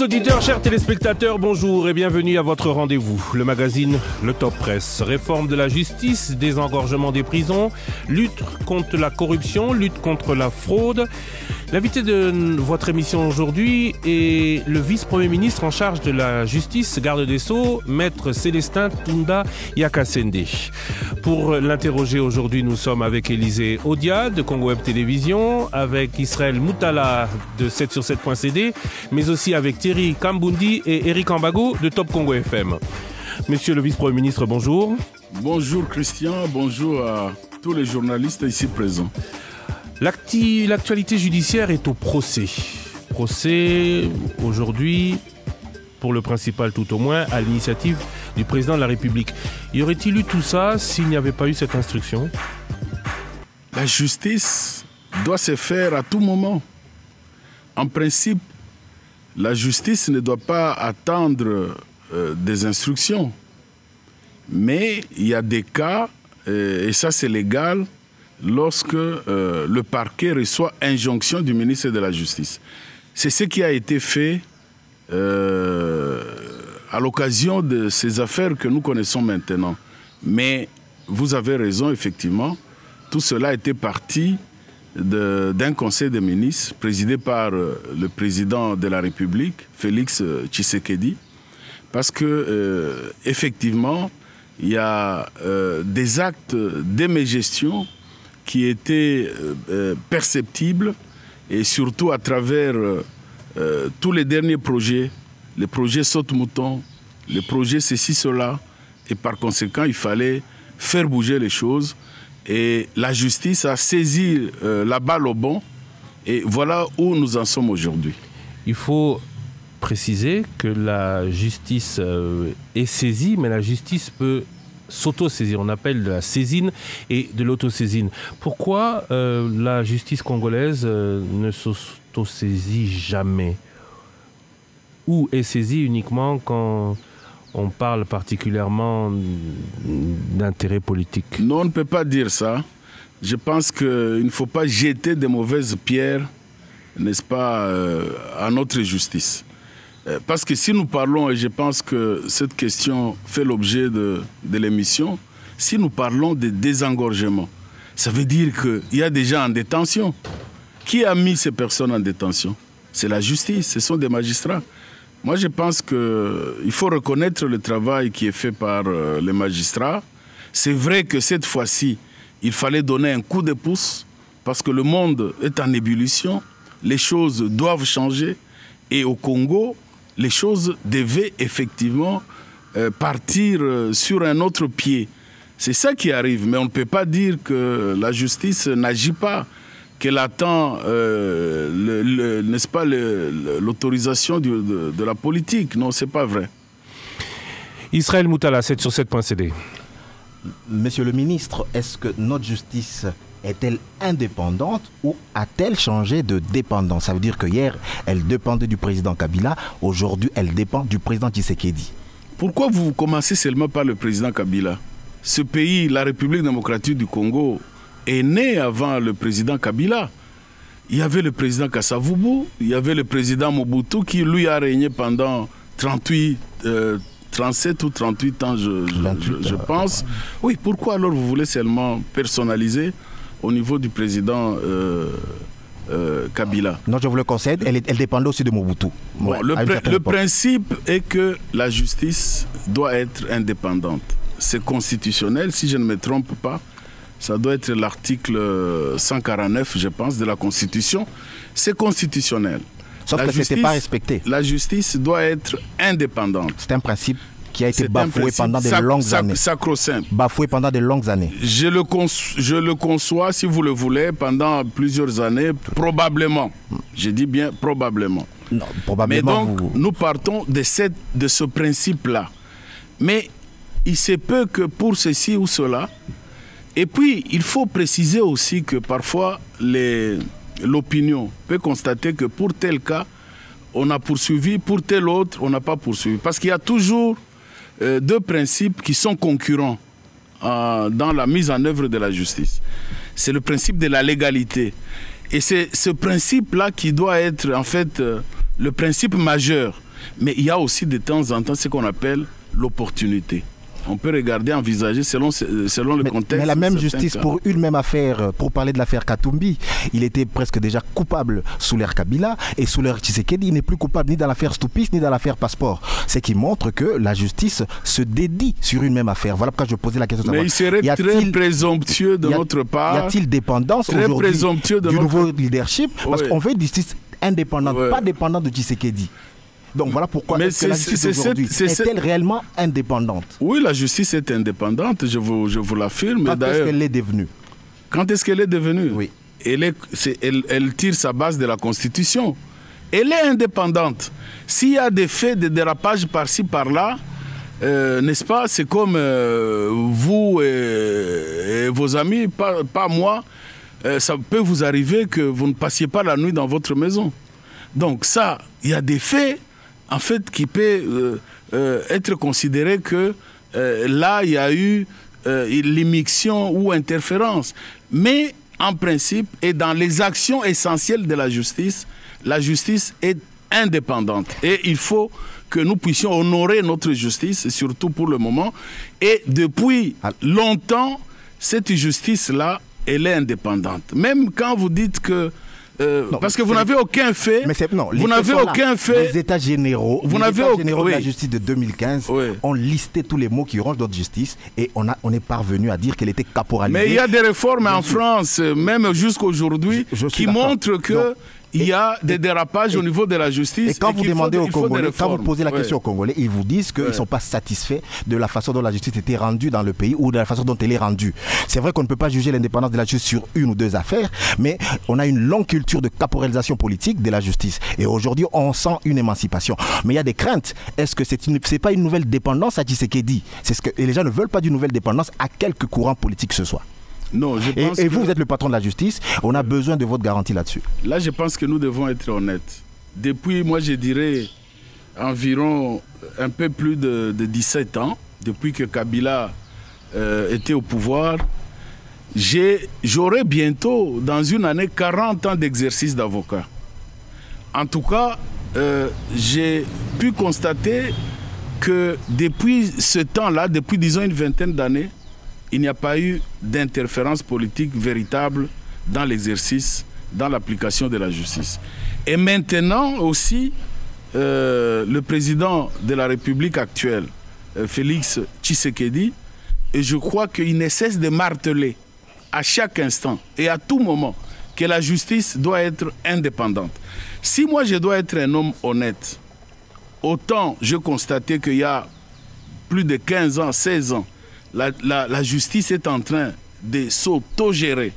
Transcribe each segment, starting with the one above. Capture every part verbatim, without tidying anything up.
auditeurs, chers téléspectateurs, bonjour et bienvenue à votre rendez-vous. Le magazine Le Top Presse. Réforme de la justice, désengorgement des prisons, lutte contre la corruption, lutte contre la fraude. L'invité de votre émission aujourd'hui est le vice-premier ministre en charge de la justice, garde des Sceaux, maître Célestin Tounda Yakasende. Pour l'interroger aujourd'hui, nous sommes avec Élisée Odia de Congo Web Télévision, avec Israël Moutala de sept sur sept point c d, mais aussi avec Thierry Kambundi et Eric Ambago de Top Congo F M. Monsieur le vice-premier ministre, bonjour. Bonjour Christian, bonjour à tous les journalistes ici présents. L'actualité judiciaire est au procès. Procès aujourd'hui, pour le principal tout au moins, à l'initiative du président de la République. Y aurait-il eu tout ça s'il n'y avait pas eu cette instruction? La justice doit se faire à tout moment. En principe, la justice ne doit pas attendre euh, des instructions. Mais il y a des cas, euh, et ça c'est légal, lorsque euh, le parquet reçoit injonction du ministre de la Justice. C'est ce qui a été fait euh, à l'occasion de ces affaires que nous connaissons maintenant. Mais vous avez raison, effectivement, tout cela était parti d'un conseil des ministres présidé par euh, le président de la République, Félix Tshisekedi, parce que euh, effectivement, il y a euh, des actes d'émégestion qui étaient euh, perceptibles, et surtout à travers euh, euh, tous les derniers projets, les projets saute-mouton, les projets ceci, cela, et par conséquent, il fallait faire bouger les choses, et la justice a saisi euh, la balle au bon, et voilà où nous en sommes aujourd'hui. Il faut préciser que la justice euh, est saisie, mais la justice peut s'auto-saisir. On appelle de la saisine et de l'autosaisine. Pourquoi euh, la justice congolaise euh, ne s'auto-saisit jamais? Ou est saisie uniquement quand on parle particulièrement d'intérêt politique? Non, on ne peut pas dire ça. Je pense qu'il ne faut pas jeter de mauvaises pierres, n'est-ce pas, euh, à notre justice. Parce que si nous parlons, et je pense que cette question fait l'objet de, de l'émission, si nous parlons de désengorgement, ça veut dire qu'il y a des gens en détention. Qui a mis ces personnes en détention? C'est la justice, ce sont des magistrats. Moi, je pense qu'il faut reconnaître le travail qui est fait par euh, les magistrats. C'est vrai que cette fois-ci, il fallait donner un coup de pouce parce que le monde est en ébullition, les choses doivent changer et au Congo, les choses devaient effectivement euh, partir euh, sur un autre pied. C'est ça qui arrive, mais on ne peut pas dire que la justice n'agit pas, qu'elle attend, euh, n'est-ce pas, l'autorisation de, de la politique. Non, c'est pas vrai. Israël Moutala, sept sur sept point c d. Monsieur le ministre, est-ce que notre justice est-elle indépendante ou a-t-elle changé de dépendance? Ça veut dire que hier, elle dépendait du président Kabila, aujourd'hui, elle dépend du président Tshisekedi. Pourquoi vous commencez seulement par le président Kabila? Ce pays, la République démocratique du Congo, est né avant le président Kabila. Il y avait le président Kasavubu, il y avait le président Mobutu qui, lui, a régné pendant trente-huit, euh, trente-sept ou trente-huit ans, je, je, je pense. Oui, pourquoi alors vous voulez seulement personnaliser au niveau du président euh, euh, Kabila? Non, je vous le concède, elle, elle dépendait aussi de Mobutu. Bon, ouais, le pr le principe est que la justice doit être indépendante. C'est constitutionnel, si je ne me trompe pas. Ça doit être l'article cent quarante-neuf, je pense, de la Constitution. C'est constitutionnel. Sauf la que ce n'était pas respecté. La justice doit être indépendante. C'est un principe qui a été bafoué pendant de longues sac, années. Sacro-saint. Bafoué pendant de longues années. Je le, je le conçois, si vous le voulez, pendant plusieurs années, probablement. Je dis bien probablement. Non, probablement. Mais donc, vous... nous partons de, cette, de ce principe-là. Mais il se peut que pour ceci ou cela, et puis il faut préciser aussi que parfois l'opinion peut constater que pour tel cas, on a poursuivi, pour tel autre, on n'a pas poursuivi. Parce qu'il y a toujours euh, deux principes qui sont concurrents euh, dans la mise en œuvre de la justice. C'est le principe de la légalité. Et c'est ce principe-là qui doit être en fait euh, le principe majeur. Mais il y a aussi de temps en temps ce qu'on appelle l'opportunité. On peut regarder, envisager selon, selon le mais, contexte. Mais la même justice cas. pour une même affaire, pour parler de l'affaire Katumbi, il était presque déjà coupable sous l'ère Kabila et sous l'ère Tshisekedi, il n'est plus coupable ni dans l'affaire Stoupis ni dans l'affaire Passeport. Ce qui montre que la justice se dédie sur une même affaire. Voilà pourquoi je posais la question. Mais il serait très présomptueux de notre part. Y a-t-il dépendance aujourd'hui du notre... nouveau leadership? Parce oui. qu'on veut une justice indépendante, oui. pas dépendante de Tshisekedi. Donc voilà pourquoi Mais est-ce que la justice aujourd'hui est-elle réellement indépendante? Oui, la justice est indépendante, je vous, je vous l'affirme. Quand est-ce qu'elle est devenue? Quand est-ce qu'elle est devenue? Oui. Elle, est, c'est, elle, elle tire sa base de la Constitution. Elle est indépendante. S'il y a des faits de dérapage par-ci, par-là, euh, n'est-ce pas? C'est comme euh, vous et, et vos amis, pas, pas moi. Euh, ça peut vous arriver que vous ne passiez pas la nuit dans votre maison. Donc ça, il y a des faits en fait, qui peut euh, euh, être considéré que euh, là, il y a eu euh, l'immixtion ou interférence. Mais en principe, et dans les actions essentielles de la justice, la justice est indépendante. Et il faut que nous puissions honorer notre justice, surtout pour le moment. Et depuis longtemps, cette justice-là, elle est indépendante. Même quand vous dites que Euh, non, parce que vous n'avez aucun fait. Mais non, vous n'avez aucun fait. Les États généraux, vous les n'avez États au... généraux oui. de la justice de deux mille quinze oui. ont listé tous les mots qui rongent notre justice et on, a, on est parvenu à dire qu'elle était caporalisée. Mais il y a des réformes en France, même jusqu'aujourd'hui, qui montrent que. Donc, il y a des dérapages et, au niveau de la justice. Et quand vous demandez aux Congolais, quand vous posez la ouais. question aux Congolais, ils vous disent qu'ils ne ouais. sont pas satisfaits de la façon dont la justice était rendue dans le pays ou de la façon dont elle est rendue. C'est vrai qu'on ne peut pas juger l'indépendance de la justice sur une ou deux affaires, mais on a une longue culture de caporalisation politique de la justice. Et aujourd'hui, on sent une émancipation. Mais il y a des craintes. Est-ce que c'est une, c'est pas une nouvelle dépendance à Tshisekedi? C'est ce que et les gens ne veulent pas d'une nouvelle dépendance à quelque courant politique que ce soit. Non, je pense et, et vous, que... vous êtes le patron de la justice, on a besoin de votre garantie là-dessus. Là, je pense que nous devons être honnêtes. Depuis, moi, je dirais, environ un peu plus de, de dix-sept ans, depuis que Kabila euh, était au pouvoir, j'ai, j'aurai bientôt, dans une année, quarante ans d'exercice d'avocat. En tout cas, euh, j'ai pu constater que depuis ce temps-là, depuis, disons, une vingtaine d'années, il n'y a pas eu d'interférence politique véritable dans l'exercice, dans l'application de la justice. Et maintenant aussi, euh, le président de la République actuelle, euh, Félix Tshisekedi, et je crois qu'il ne cesse de marteler à chaque instant et à tout moment que la justice doit être indépendante. Si moi je dois être un homme honnête, autant je constatais qu'il y a plus de quinze ans, seize ans, La, la, la justice est en train de s'autogérer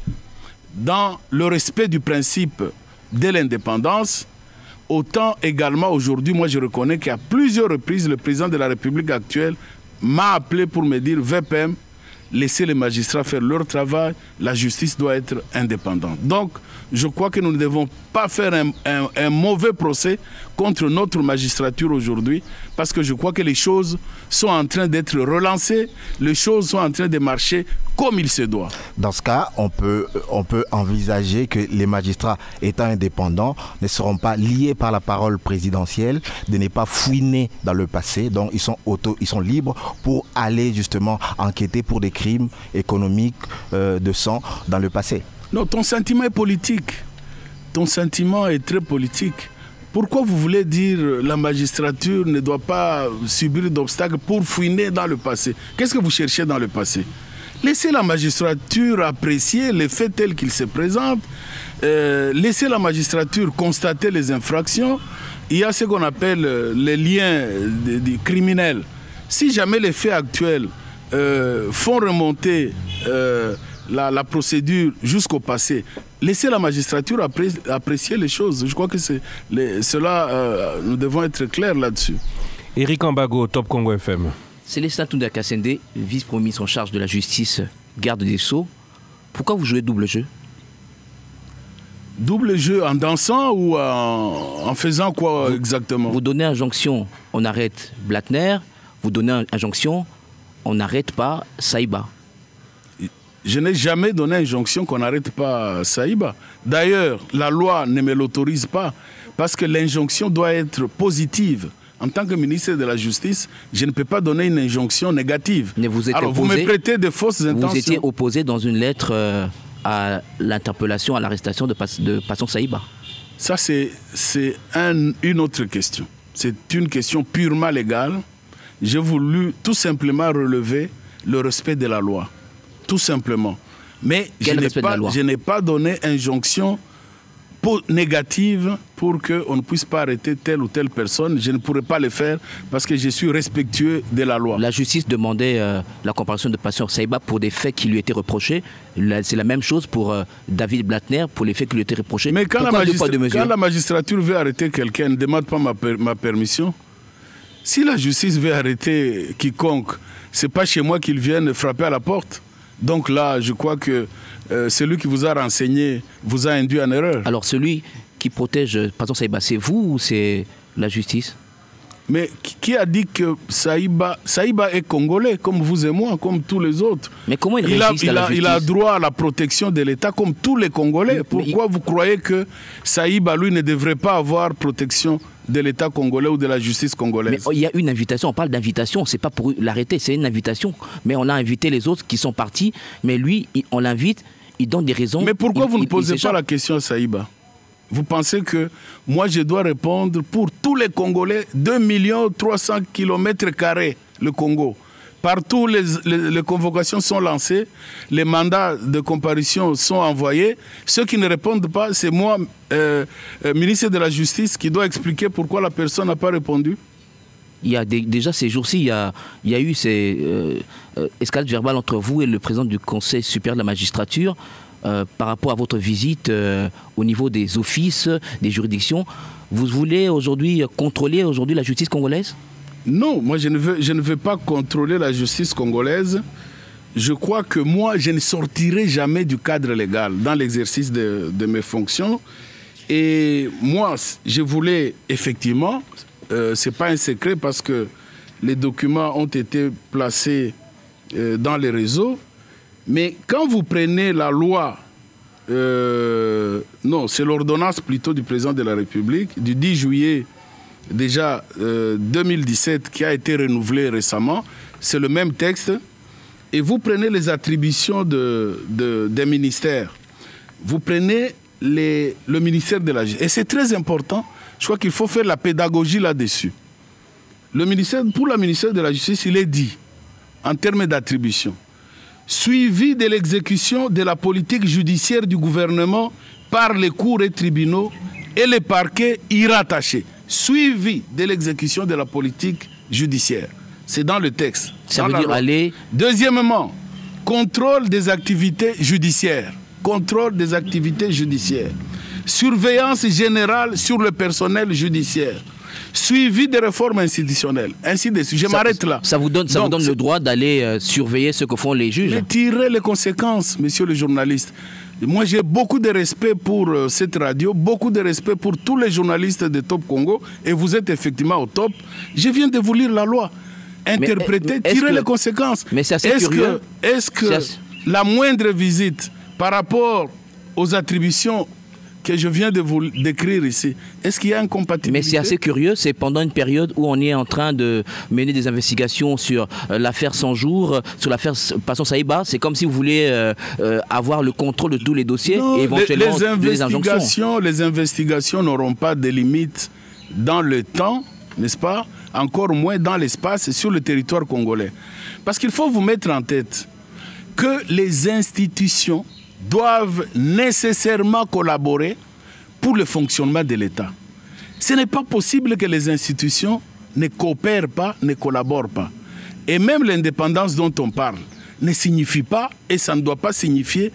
dans le respect du principe de l'indépendance. Autant également aujourd'hui, moi je reconnais qu'à plusieurs reprises, le président de la République actuelle m'a appelé pour me dire V P M, laissez les magistrats faire leur travail, la justice doit être indépendante. Donc, je crois que nous ne devons pas faire un, un, un mauvais procès contre notre magistrature aujourd'hui, parce que je crois que les choses sont en train d'être relancées, les choses sont en train de marcher comme il se doit. Dans ce cas, on peut, on peut envisager que les magistrats étant indépendants ne seront pas liés par la parole présidentielle, de ne pas fouiner dans le passé, donc ils sont, auto, ils sont libres pour aller justement enquêter pour des crimes économiques euh, de sang dans le passé. Non, ton sentiment est politique. Ton sentiment est très politique. Pourquoi vous voulez dire que la magistrature ne doit pas subir d'obstacles pour fouiner dans le passé? Qu'est-ce que vous cherchez dans le passé? Laissez la magistrature apprécier les faits tels qu'ils se présentent. Euh, laissez la magistrature constater les infractions. Il y a ce qu'on appelle les liens des, des criminels. Si jamais les faits actuels euh, font remonter euh, la, la procédure jusqu'au passé, laissez la magistrature appré apprécier les choses. Je crois que c'est cela, euh, nous devons être clairs là-dessus. Éric Ambago, Top Congo F M. Célestin Tounda Kassende, vice-premier ministre en charge de la justice, garde des Sceaux. Pourquoi vous jouez double jeu? Double jeu en dansant ou en, en faisant quoi vous, exactement? Vous donnez injonction, on arrête Blattner. Vous donnez injonction, on n'arrête pas Saïba. Je n'ai jamais donné injonction qu'on n'arrête pas Saïba. D'ailleurs, la loi ne me l'autorise pas parce que l'injonction doit être positive. En tant que ministre de la Justice, je ne peux pas donner une injonction négative. Mais vous êtes Alors, opposé, vous me prêtez de fausses intentions. Vous étiez opposé dans une lettre euh, à l'interpellation, à l'arrestation de, de Passon Saïba. Ça, c'est un, une autre question. C'est une question purement légale. J'ai voulu tout simplement relever le respect de la loi. Tout simplement. Mais Quel je n'ai pas, je n'ai pas donné injonction pour, négative pour qu'on ne puisse pas arrêter telle ou telle personne. Je ne pourrais pas le faire parce que je suis respectueux de la loi. La justice demandait euh, la comparution de Passon Saïba pour des faits qui lui étaient reprochés. C'est la même chose pour euh, David Blattner, pour les faits qui lui étaient reprochés. Mais quand, la, Pourquoi magistra deux poids, deux quand la magistrature veut arrêter quelqu'un, ne demande pas ma, per ma permission. Si la justice veut arrêter quiconque, ce n'est pas chez moi qu'ils viennent frapper à la porte. Donc là, je crois que euh, celui qui vous a renseigné vous a induit en erreur. Alors celui qui protège Passon Saïba, c'est vous ou c'est la justice? Mais qui a dit que Saïba, Saïba est congolais, comme vous et moi, comme tous les autres? Mais comment il, il, a, résiste il, à la a, il a droit à la protection de l'État, comme tous les Congolais. Mais, Pourquoi mais... vous croyez que Saïba, lui, ne devrait pas avoir protection de l'État congolais ou de la justice congolaise? Mais il y a une invitation, on parle d'invitation, c'est pas pour l'arrêter, c'est une invitation. Mais on a invité les autres qui sont partis, mais lui, on l'invite, il donne des raisons. Mais pourquoi il, vous ne il, posez il pas la question à Saïba? Vous pensez que moi, je dois répondre pour tous les Congolais, deux millions trois cents kilomètres carrés, le Congo. Partout, les, les, les convocations sont lancées, les mandats de comparution sont envoyés. Ceux qui ne répondent pas, c'est moi, euh, euh, ministre de la Justice, qui doit expliquer pourquoi la personne n'a pas répondu. Il y a des, déjà ces jours-ci, il, il y a eu ces euh, euh, escalades verbales entre vous et le président du Conseil supérieur de la magistrature euh, par rapport à votre visite euh, au niveau des offices, des juridictions. Vous voulez aujourd'hui contrôler aujourd'hui la justice congolaise? Non, moi je ne, veux, je ne veux pas contrôler la justice congolaise. Je crois que moi, je ne sortirai jamais du cadre légal dans l'exercice de, de mes fonctions. Et moi, je voulais effectivement, euh, ce n'est pas un secret parce que les documents ont été placés euh, dans les réseaux, mais quand vous prenez la loi, euh, non, c'est l'ordonnance plutôt du président de la République, du dix juillet déjà euh, deux mille dix-sept, qui a été renouvelée récemment, c'est le même texte, et vous prenez les attributions de, de, des ministères, vous prenez les, le ministère de la Justice, et c'est très important, je crois qu'il faut faire la pédagogie là-dessus. Le ministère, pour le ministère de la Justice, il est dit, en termes d'attribution, suivi de l'exécution de la politique judiciaire du gouvernement par les cours et tribunaux et les parquets y rattachés. Suivi de l'exécution de la politique judiciaire. C'est dans le texte. Ça veut dire aller... Deuxièmement, contrôle des activités judiciaires. Contrôle des activités judiciaires. Surveillance générale sur le personnel judiciaire. Suivi des réformes institutionnelles. Ainsi de suite. Je m'arrête là. Ça vous donne, ça Donc, vous donne le droit d'aller euh, surveiller ce que font les juges? Mais tirez les conséquences, monsieur le journaliste. Moi, j'ai beaucoup de respect pour euh, cette radio, beaucoup de respect pour tous les journalistes de Top Congo, et vous êtes effectivement au top. Je viens de vous lire la loi. Interpréter, mais, tirer que, les conséquences. Mais c'est assez est-ce curieux. Que, est-ce que assez... la moindre visite par rapport aux attributions que je viens de vous décrire ici, est-ce qu'il y a incompatibilité? Mais c'est assez curieux, c'est pendant une période où on est en train de mener des investigations sur euh, l'affaire cent jours, sur l'affaire Passon Saïba. C'est comme si vous voulez euh, euh, avoir le contrôle de tous les dossiers non, et éventuellement les, les investigations, des les investigations n'auront pas de limites dans le temps, n'est-ce pas? Encore moins dans l'espace sur le territoire congolais. Parce qu'il faut vous mettre en tête que les institutions doivent nécessairement collaborer pour le fonctionnement de l'État. Ce n'est pas possible que les institutions ne coopèrent pas, ne collaborent pas. Et même l'indépendance dont on parle ne signifie pas, et ça ne doit pas signifier,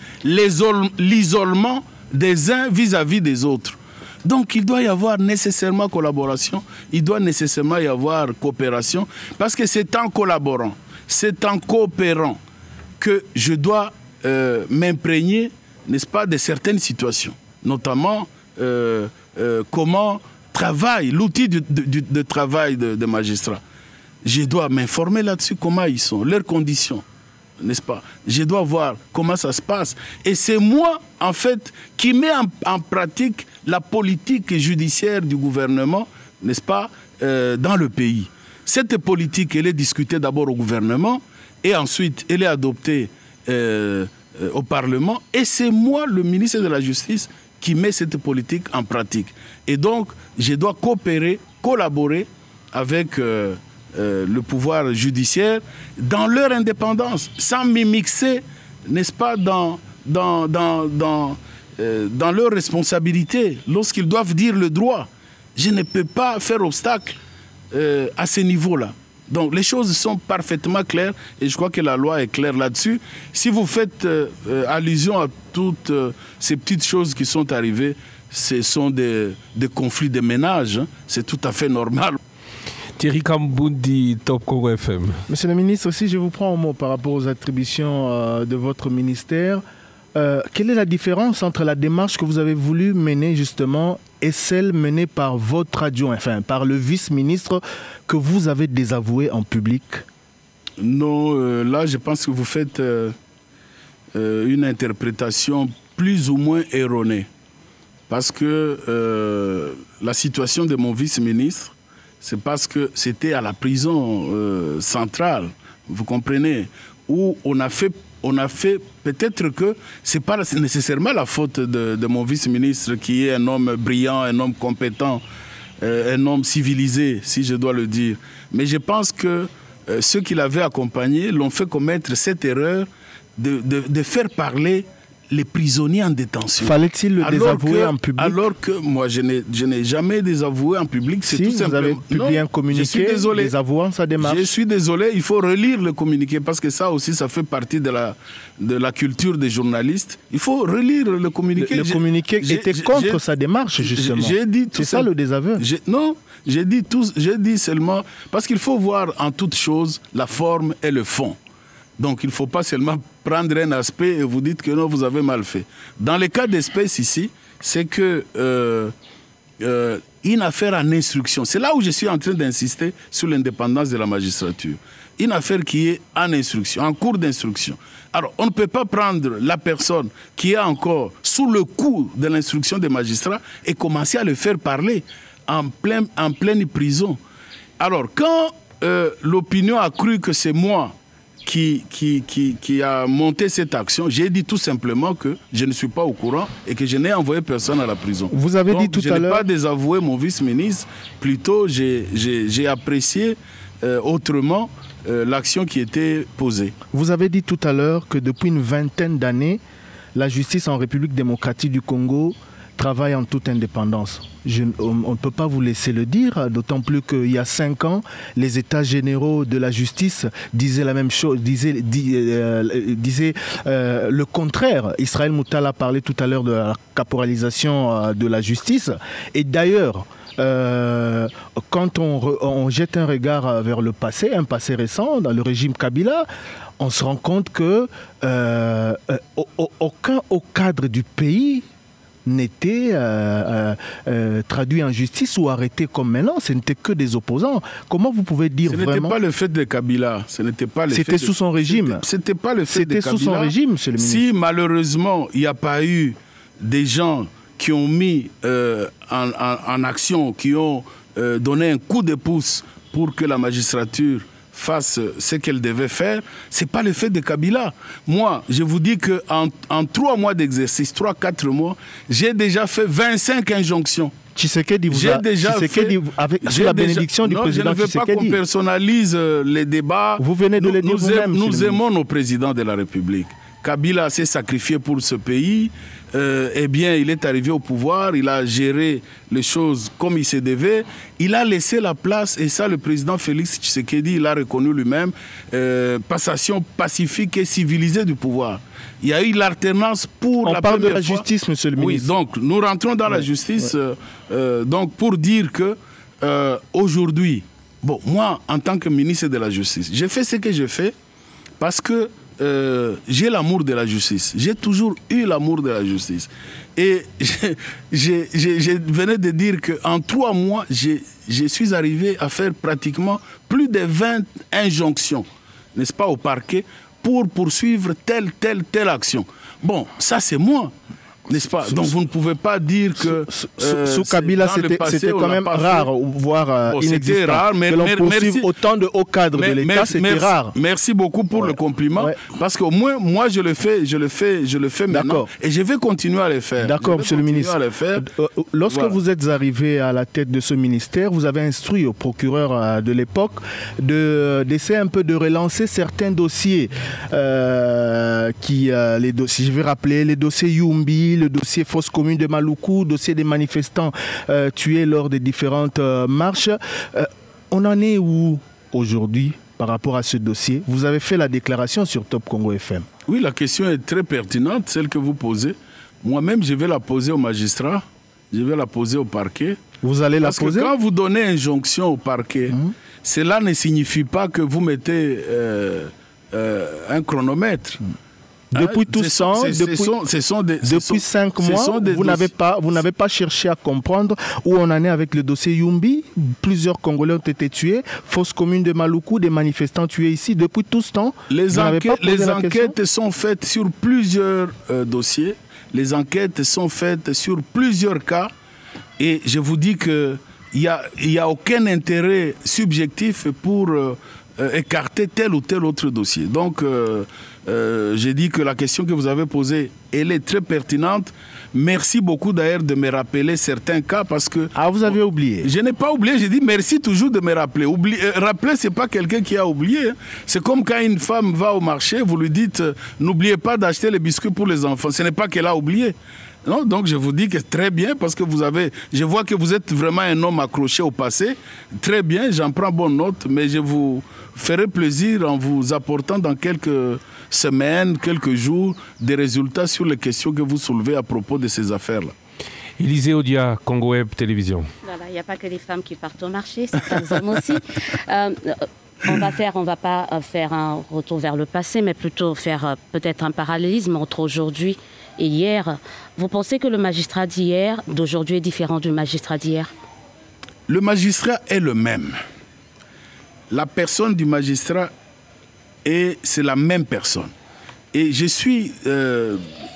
l'isolement des uns vis-à-vis des autres. Donc il doit y avoir nécessairement collaboration, il doit nécessairement y avoir coopération, parce que c'est en collaborant, c'est en coopérant que je dois Euh, m'imprégner, n'est-ce pas, de certaines situations, notamment euh, euh, comment travaille l'outil de, de, de travail des de magistrats. Je dois m'informer là-dessus, comment ils sont, leurs conditions, n'est-ce pas? Je dois voir comment ça se passe. Et c'est moi, en fait, qui mets en, en pratique la politique judiciaire du gouvernement, n'est-ce pas, euh, dans le pays. Cette politique, elle est discutée d'abord au gouvernement et ensuite elle est adoptée euh, euh, au Parlement. Et c'est moi, le ministre de la Justice, qui met cette politique en pratique. Et donc, je dois coopérer, collaborer avec euh, euh, le pouvoir judiciaire dans leur indépendance, sans m'immiscer, n'est-ce pas, dans, dans, dans, dans, euh, dans leurs responsabilités, lorsqu'ils doivent dire le droit. Je ne peux pas faire obstacle euh, à ce niveau-là. Donc les choses sont parfaitement claires et je crois que la loi est claire là-dessus. Si vous faites euh, euh, allusion à toutes euh, ces petites choses qui sont arrivées, ce sont des, des conflits de ménage, hein. C'est tout à fait normal. Thierry Kamboundi, Top Congo F M. Monsieur le ministre, si je vous prends au mot par rapport aux attributions euh, de votre ministère, euh, quelle est la différence entre la démarche que vous avez voulu mener justement et celle menée par votre adjoint, enfin par le vice-ministre que vous avez désavoué en public? Non, euh, là je pense que vous faites euh, euh, une interprétation plus ou moins erronée. Parce que euh, la situation de mon vice-ministre, c'est parce que c'était à la prison euh, centrale, vous comprenez, où on a fait, on a fait peut-être que ce n'est pas nécessairement la faute de, de mon vice-ministre qui est un homme brillant, un homme compétent, euh, un homme civilisé, si je dois le dire. Mais je pense que euh, ceux qui l'avaient accompagné l'ont fait commettre cette erreur de, de, de faire parler les prisonniers en détention. Fallait-il le désavouer en public? Alors que moi, je n'ai jamais désavoué en public. Si, tout vous simplement... avez publié non, un communiqué je suis désolé. désavouant sa démarche. Je suis désolé, il faut relire le communiqué parce que ça aussi, ça fait partie de la, de la culture des journalistes. Il faut relire le communiqué. Le, le communiqué était contre sa démarche, justement. C'est ça le désaveu? Non, j'ai dit, dit seulement... Parce qu'il faut voir en toute chose la forme et le fond. Donc, il ne faut pas seulement prendre un aspect et vous dites que non, vous avez mal fait. Dans le cas d'espèce ici, c'est que euh, euh, une affaire en instruction, c'est là où je suis en train d'insister sur l'indépendance de la magistrature. Une affaire qui est en instruction, en cours d'instruction. Alors, on ne peut pas prendre la personne qui est encore sous le coup de l'instruction des magistrats et commencer à le faire parler en, plein, en pleine prison. Alors, quand euh, l'opinion a cru que c'est moi Qui, qui, qui, qui a monté cette action, j'ai dit tout simplement que je ne suis pas au courant et que je n'ai envoyé personne à la prison. Vous avez Donc, dit tout à l'heure... Je n'ai pas désavoué mon vice-ministre, plutôt j'ai apprécié euh, autrement euh, l'action qui était posée. Vous avez dit tout à l'heure que depuis une vingtaine d'années, la justice en République démocratique du Congo travaille en toute indépendance. Je, on ne peut pas vous laisser le dire, d'autant plus qu'il y a cinq ans, les États généraux de la justice disaient la même chose, disaient, dis, euh, disaient euh, le contraire. Israël Moutala parlait tout à l'heure de la caporalisation euh, de la justice. Et d'ailleurs, euh, quand on, re, on jette un regard vers le passé, un passé récent, dans le régime Kabila, on se rend compte que euh, euh, aucun haut cadre du pays n'était euh, euh, traduit en justice ou arrêté comme maintenant, ce n'était que des opposants. Comment vous pouvez dire vraiment... Ce n'était pas le fait de Kabila. C'était sous son régime. C'était pas le fait de Kabila. C'était sous son régime, monsieur le ministre. Si malheureusement, il n'y a pas eu des gens qui ont mis euh, en, en, en action, qui ont euh, donné un coup de pouce pour que la magistrature fasse ce qu'elle devait faire, ce n'est pas le fait de Kabila. Moi, je vous dis qu'en en trois mois d'exercice, trois, quatre mois, j'ai déjà fait vingt-cinq injonctions. Tshisekedi vous a... déjà Tshisekedi, fait... avec, sous la bénédiction déjà, du non, président Tshisekedi. Je ne veux pas qu'on personnalise les débats. Vous venez de nous, le dire nous vous-même. Nous aimons nos présidents de la République. Kabila s'est sacrifié pour ce pays. Euh, eh bien, il est arrivé au pouvoir, il a géré les choses comme il se devait. Il a laissé la place, et ça, le président Félix Tshisekedi, il a reconnu lui-même, euh, passation pacifique et civilisée du pouvoir. Il y a eu l'alternance pour On la parle première de la fois. justice, monsieur le ministre. Oui, donc nous rentrons dans ouais. la justice ouais. euh, donc pour dire que euh, aujourd'hui, bon, moi, en tant que ministre de la Justice, j'ai fait ce que j'ai fait parce que Euh, j'ai l'amour de la justice. J'ai toujours eu l'amour de la justice. Et je venais de dire qu'en trois mois, je suis arrivé à faire pratiquement plus de vingt injonctions, n'est-ce pas, au parquet, pour poursuivre telle, telle, telle action. Bon, ça c'est moi. N'est-ce pas? Donc vous ne pouvez pas dire que... Euh, sous Kabila, c'était quand même rare, voire euh, bon, inexistant. C'était rare, mais, que l'on poursuive merci, autant de hauts cadres mais, de l'État, c'était rare. Merci beaucoup pour ouais. le compliment, ouais. parce qu'au moins, moi, je le fais, je le fais, je le fais maintenant, et je vais continuer à le faire. D'accord, monsieur le ministre. Lorsque voilà. vous êtes arrivé à la tête de ce ministère, vous avez instruit au procureur de l'époque de, d'essayer un peu de relancer certains dossiers. Euh, qui, euh, les dossiers, je vais rappeler les dossiers Yumbi, le dossier Fosse Commune de Maluku, le dossier des manifestants euh, tués lors des différentes euh, marches. Euh, on en est où aujourd'hui par rapport à ce dossier? Vous avez fait la déclaration sur Top Congo F M. Oui, la question est très pertinente, celle que vous posez. Moi-même, je vais la poser au magistrat, je vais la poser au parquet. Vous allez la Parce poser? que quand vous donnez injonction au parquet, mmh. cela ne signifie pas que vous mettez euh, euh, un chronomètre. Mmh. Depuis tout ce temps, depuis cinq mois, vous n'avez pas, vous n'avez pas cherché à comprendre où on en est avec le dossier Yumbi. Plusieurs Congolais ont été tués. Fosse commune de Maluku, des manifestants tués ici. Depuis tout ce temps, les enquêtes, les enquêtes sont faites sur plusieurs euh, dossiers. Les enquêtes sont faites sur plusieurs cas. Et je vous dis que il y a, il y a aucun intérêt subjectif pour euh, euh, écarter tel ou tel autre dossier. Donc euh, Euh, j'ai dit que la question que vous avez posée, elle est très pertinente. Merci beaucoup d'ailleurs de me rappeler certains cas parce que... Ah, vous avez oublié? Je n'ai pas oublié, j'ai dit merci toujours de me rappeler. Oublie, euh, rappeler, ce n'est pas quelqu'un qui a oublié. Hein. C'est comme quand une femme va au marché, vous lui dites euh, n'oubliez pas d'acheter les biscuits pour les enfants. Ce n'est pas qu'elle a oublié. Non, donc je vous dis que très bien parce que vous avez... Je vois que vous êtes vraiment un homme accroché au passé. Très bien, j'en prends bonne note, mais je vous ferai plaisir en vous apportant dans quelques semaines, quelques jours, des résultats sur les questions que vous soulevez à propos de ces affaires-là. Élisée Odia, Congo Web Télévision. Voilà, il n'y a pas que les femmes qui partent au marché, c'est les hommes aussi. Euh, on va faire, on va pas faire un retour vers le passé, mais plutôt faire euh, peut-être un parallélisme entre aujourd'hui et hier. Vous pensez que le magistrat d'hier, d'aujourd'hui, est différent du magistrat d'hier? Le magistrat est le même. La personne du magistrat, et c'est la même personne. Et je suis euh,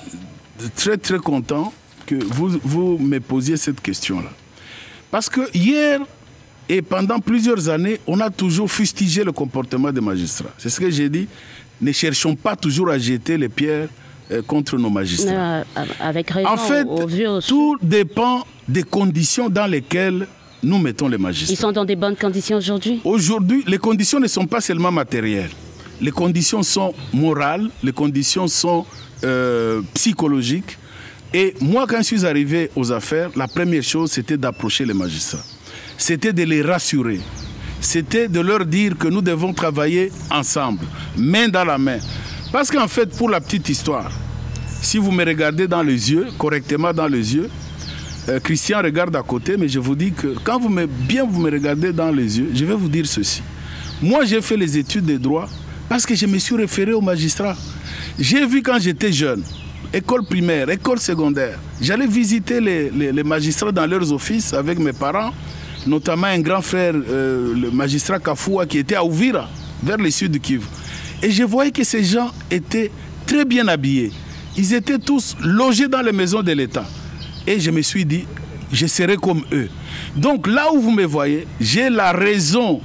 très très content que vous, vous me posiez cette question-là. Parce que hier et pendant plusieurs années, on a toujours fustigé le comportement des magistrats. C'est ce que j'ai dit. Ne cherchons pas toujours à jeter les pierres euh, contre nos magistrats. Euh, avec raison, en fait, au vu au... tout dépend des conditions dans lesquelles nous mettons les magistrats. Ils sont dans des bonnes conditions aujourd'hui? Aujourd'hui, les conditions ne sont pas seulement matérielles. Les conditions sont morales, les conditions sont euh, psychologiques. Et moi, quand je suis arrivé aux affaires, la première chose, c'était d'approcher les magistrats. C'était de les rassurer. C'était de leur dire que nous devons travailler ensemble, main dans la main. Parce qu'en fait, pour la petite histoire, si vous me regardez dans les yeux, correctement dans les yeux, euh, Christian regarde à côté, mais je vous dis que quand vous me, bien vous me regardez dans les yeux, je vais vous dire ceci. Moi, j'ai fait les études de droit parce que je me suis référé aux magistrats. J'ai vu quand j'étais jeune, école primaire, école secondaire, j'allais visiter les, les, les magistrats dans leurs offices avec mes parents, notamment un grand frère, euh, le magistrat Kafoua, qui était à Ouvira, vers le sud du Kivu. Et je voyais que ces gens étaient très bien habillés. Ils étaient tous logés dans les maisons de l'État. Et je me suis dit, je serai comme eux. Donc là où vous me voyez, j'ai la raison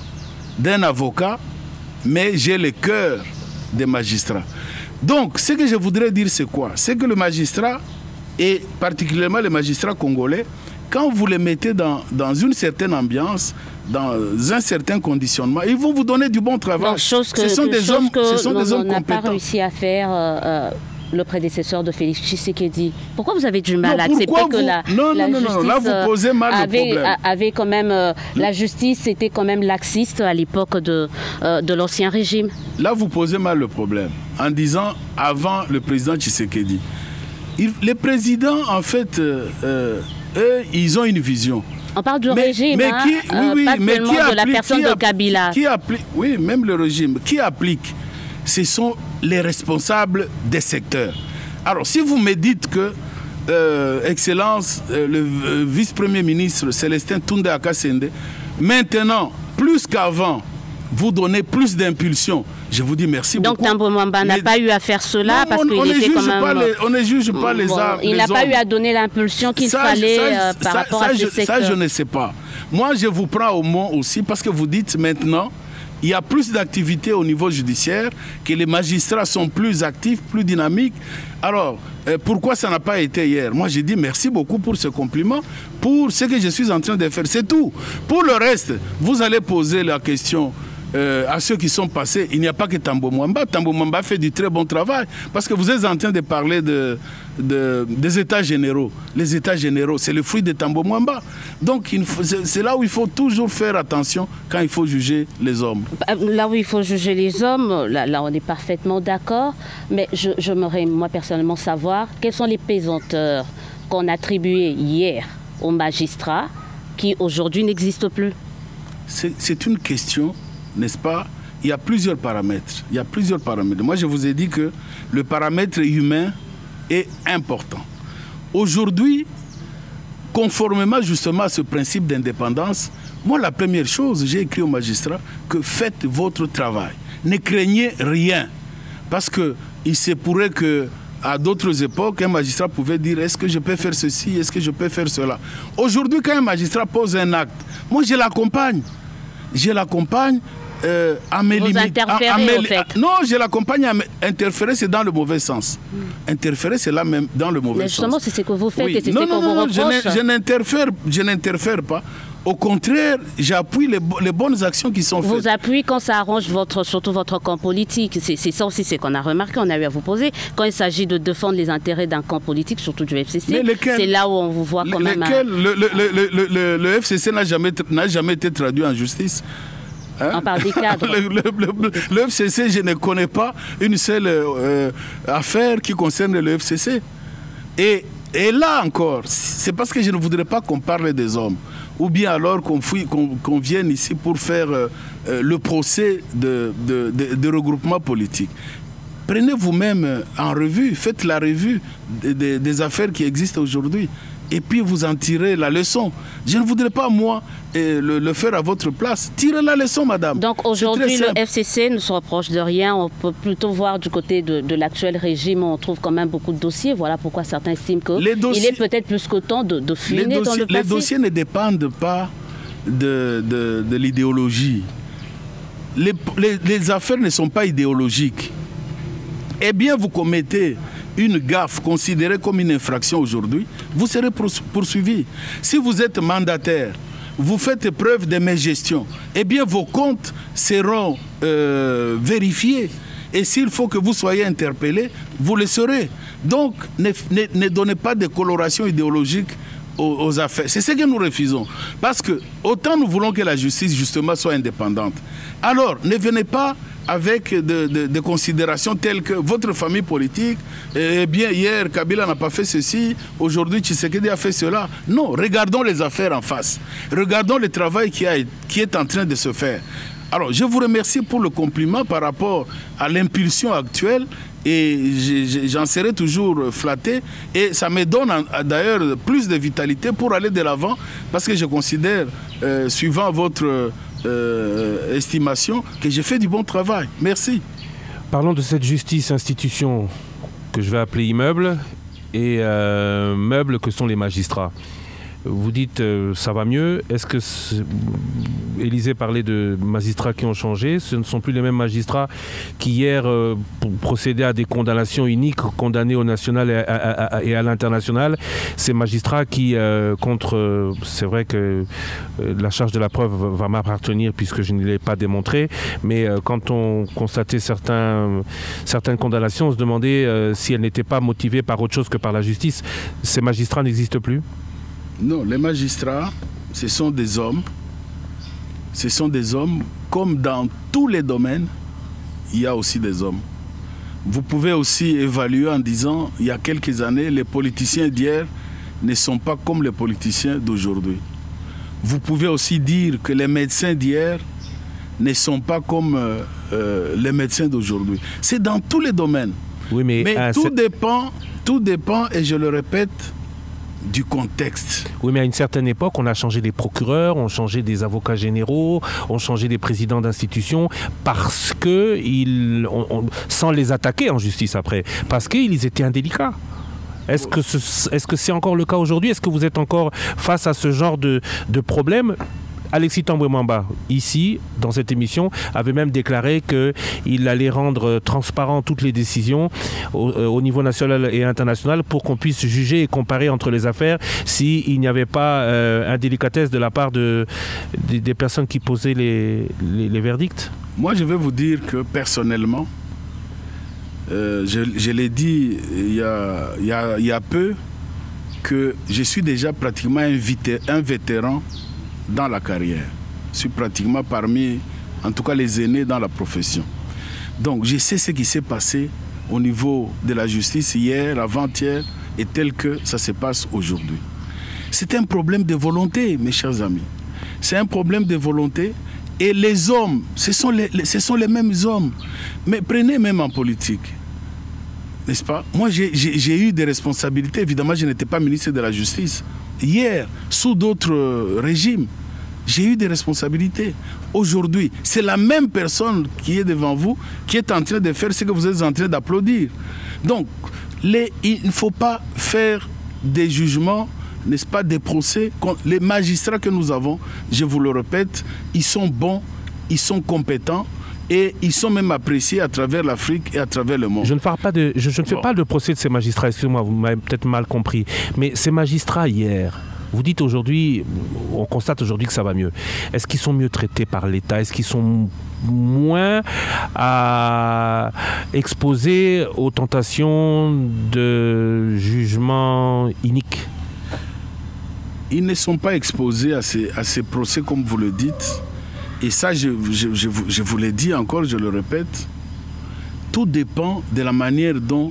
d'un avocat, mais j'ai le cœur des magistrats. Donc, ce que je voudrais dire, c'est quoi? C'est que le magistrat, et particulièrement les magistrats congolais, quand vous les mettez dans, dans une certaine ambiance, dans un certain conditionnement, ils vont vous donner du bon travail. Non, chose que, ce sont des hommes, ce sont des hommes compétents. On n'a pas réussi à faire euh, euh, le prédécesseur de Félix Tshisekedi. Pourquoi vous avez du mal non, à accepter vous... que la, non, la non, non, justice non, là vous posez mal avait, le problème. avait quand même euh, la justice était quand même laxiste à l'époque de, euh, de l'ancien régime. Là vous posez mal le problème en disant avant le président Tshisekedi. Il, les présidents en fait, euh, euh, eux, ils ont une vision. On parle du mais, régime, mais qui, hein, oui, oui, pas mais seulement qui de applique, la personne qui de Kabila. Qui applique, oui, même le régime. Qui applique? Ce sont les responsables des secteurs. Alors, si vous me dites que, euh, Excellence, euh, le euh, vice-premier ministre Célestin Toundé Akasende, maintenant, plus qu'avant, vous donnez plus d'impulsion. Je vous dis merci Donc, beaucoup. Donc Tambo Mwamba n'a pas eu à faire cela non, parce on, qu'il on était quand même... Pas les, on ne juge pas bon, les arts. Il n'a pas eu à donner l'impulsion qu'il fallait ça, euh, par ça, rapport ça, à ce je, secteur. Ça, je ne sais pas. Moi, je vous prends au mot aussi parce que vous dites maintenant, il y a plus d'activités au niveau judiciaire, que les magistrats sont plus actifs, plus dynamiques. Alors, euh, pourquoi ça n'a pas été hier? Moi, j'ai dit merci beaucoup pour ce compliment, pour ce que je suis en train de faire. C'est tout. Pour le reste, vous allez poser la question euh, à ceux qui sont passés. Il n'y a pas que Tambo Mwamba. Tambo Mwamba fait du très bon travail parce que vous êtes en train de parler de, de, des États généraux. Les États généraux, c'est le fruit de Tambo Mwamba. Donc, c'est là où il faut toujours faire attention quand il faut juger les hommes. Là où il faut juger les hommes, là, là on est parfaitement d'accord. Mais je, j'aimerais, moi, personnellement, savoir quelles sont les pesanteurs qu'on attribuait hier aux magistrats qui, aujourd'hui, n'existent plus. C'est une question, n'est-ce pas? Il y a plusieurs paramètres. Il y a plusieurs paramètres. Moi, je vous ai dit que le paramètre humain est important. Aujourd'hui, conformément justement à ce principe d'indépendance, moi, la première chose, j'ai écrit aux magistrats que faites votre travail. Ne craignez rien. Parce qu'il se pourrait que à d'autres époques, un magistrat pouvait dire est-ce que je peux faire ceci, est-ce que je peux faire cela. Aujourd'hui, quand un magistrat pose un acte, moi, je l'accompagne. Je l'accompagne euh, à mes Vous limites. interférez, à, à mes, au fait. à, non, je l'accompagne à mes, interférer, c'est dans le mauvais sens. Mm. Interférer, c'est là même dans le mauvais Mais justement, sens. c'est ce que vous faites Oui. et c'est non, ce qu'on vous non, reproche. Je n'interfère, je n'interfère pas. Au contraire, j'appuie les, les bonnes actions qui sont vous faites. Vous appuyez quand ça arrange votre, surtout votre camp politique. C'est ça aussi, c'est qu'on a remarqué, on a eu à vous poser. Quand il s'agit de défendre les intérêts d'un camp politique, surtout du F C C, c'est là où on vous voit quand même... Lesquels, un... le, le, le, le, le, le F C C n'a jamais, jamais été traduit en justice. Hein? On parle des cadres. le, le, le, le F C C, je ne connais pas une seule euh, affaire qui concerne le F C C. Et, et là encore, c'est parce que je ne voudrais pas qu'on parle des hommes. Ou bien alors qu'on qu'on, qu'on vienne ici pour faire euh, le procès de, de, de, de regroupement politique. Prenez vous-même en revue, faites la revue des, des, des affaires qui existent aujourd'hui. Et puis vous en tirez la leçon. Je ne voudrais pas, moi, le, le faire à votre place. Tirez la leçon, madame. Donc aujourd'hui, le F C C ne se reproche de rien. On peut plutôt voir du côté de, de l'actuel régime, on trouve quand même beaucoup de dossiers. Voilà pourquoi certains estiment qu'il est peut-être plus qu'au temps de, de fuiner dans le passé. Les dossiers ne dépendent pas de, de, de l'idéologie. Les, les, les affaires ne sont pas idéologiques. Eh bien, vous commettez une gaffe considérée comme une infraction aujourd'hui, vous serez poursuivi. Si vous êtes mandataire, vous faites preuve de mégestion, eh bien vos comptes seront euh, vérifiés. Et s'il faut que vous soyez interpellé, vous le serez. Donc, ne, ne, ne donnez pas de coloration idéologique aux, aux affaires. C'est ce que nous refusons. Parce que autant nous voulons que la justice, justement, soit indépendante. Alors, ne venez pas avec des de, de considérations telles que votre famille politique, eh bien hier Kabila n'a pas fait ceci, aujourd'hui Tshisekedi a fait cela. Non, regardons les affaires en face. Regardons le travail qui, a, qui est en train de se faire. Alors, je vous remercie pour le compliment par rapport à l'impulsion actuelle et j'en serai toujours flatté et ça me donne d'ailleurs plus de vitalité pour aller de l'avant parce que je considère, euh, suivant votre euh, estimation, que j'ai fait du bon travail. Merci. Parlons de cette justice, institution que je vais appeler immeuble et euh, meuble que sont les magistrats. Vous dites euh, ça va mieux. Est-ce que Élysée parlait de magistrats qui ont changé? Ce ne sont plus les mêmes magistrats qui hier euh, procédaient à des condamnations uniques, condamnés au national et à, à, à, à l'international. Ces magistrats qui, euh, contre, euh, c'est vrai que euh, la charge de la preuve va m'appartenir puisque je ne l'ai pas démontré, mais euh, quand on constatait certains, certaines condamnations, on se demandait euh, si elles n'étaient pas motivées par autre chose que par la justice. Ces magistrats n'existent plus? Non, les magistrats, ce sont des hommes. Ce sont des hommes, comme dans tous les domaines, il y a aussi des hommes. Vous pouvez aussi évaluer en disant, il y a quelques années, les politiciens d'hier ne sont pas comme les politiciens d'aujourd'hui. Vous pouvez aussi dire que les médecins d'hier ne sont pas comme euh, euh, les médecins d'aujourd'hui. C'est dans tous les domaines. Oui, mais mais euh, tout dépend, tout dépend, et je le répète, du contexte. Oui, mais à une certaine époque, on a changé des procureurs, on a changé des avocats généraux, on a changé des présidents d'institutions parce que, ils, on, on, sans les attaquer en justice après, parce qu'ils étaient indélicats. Est-ce que ce, est-ce que c'est encore le cas aujourd'hui? Est-ce que vous êtes encore face à ce genre de, de problème? Alexis Tambwe Mwamba, ici, dans cette émission, avait même déclaré qu'il allait rendre transparent toutes les décisions au, au niveau national et international pour qu'on puisse juger et comparer entre les affaires s'il n'y avait pas euh, indélicatesse de la part de, de, des personnes qui posaient les, les, les verdicts. Moi, je vais vous dire que personnellement, euh, je, je l'ai dit il y a, il y a, il y a peu, que je suis déjà pratiquement un, vité, un vétéran dans la carrière. Je suis pratiquement parmi, en tout cas, les aînés dans la profession. Donc, je sais ce qui s'est passé au niveau de la justice hier, avant-hier, et tel que ça se passe aujourd'hui. C'est un problème de volonté, mes chers amis. C'est un problème de volonté. Et les hommes, ce sont les, ce sont les mêmes hommes. Mais prenez même en politique. N'est-ce pas? Moi, j'ai eu des responsabilités. Évidemment, je n'étais pas ministre de la Justice. Hier, sous d'autres régimes, j'ai eu des responsabilités. Aujourd'hui, c'est la même personne qui est devant vous qui est en train de faire ce que vous êtes en train d'applaudir. Donc, les, il ne faut pas faire des jugements, n'est-ce pas, des procès. Les magistrats que nous avons, je vous le répète, ils sont bons, ils sont compétents. Et ils sont même appréciés à travers l'Afrique et à travers le monde. Je ne, parle pas de, je, je ne fais bon. pas de procès de ces magistrats, excusez-moi, vous m'avez peut-être mal compris. Mais ces magistrats hier, vous dites aujourd'hui, on constate aujourd'hui que ça va mieux. Est-ce qu'ils sont mieux traités par l'État? Est-ce qu'ils sont moins à exposés aux tentations de jugements iniques? Ils ne sont pas exposés à ces, à ces procès comme vous le dites. Et ça, je, je, je, je vous l'ai dit encore, je le répète, tout dépend de la manière dont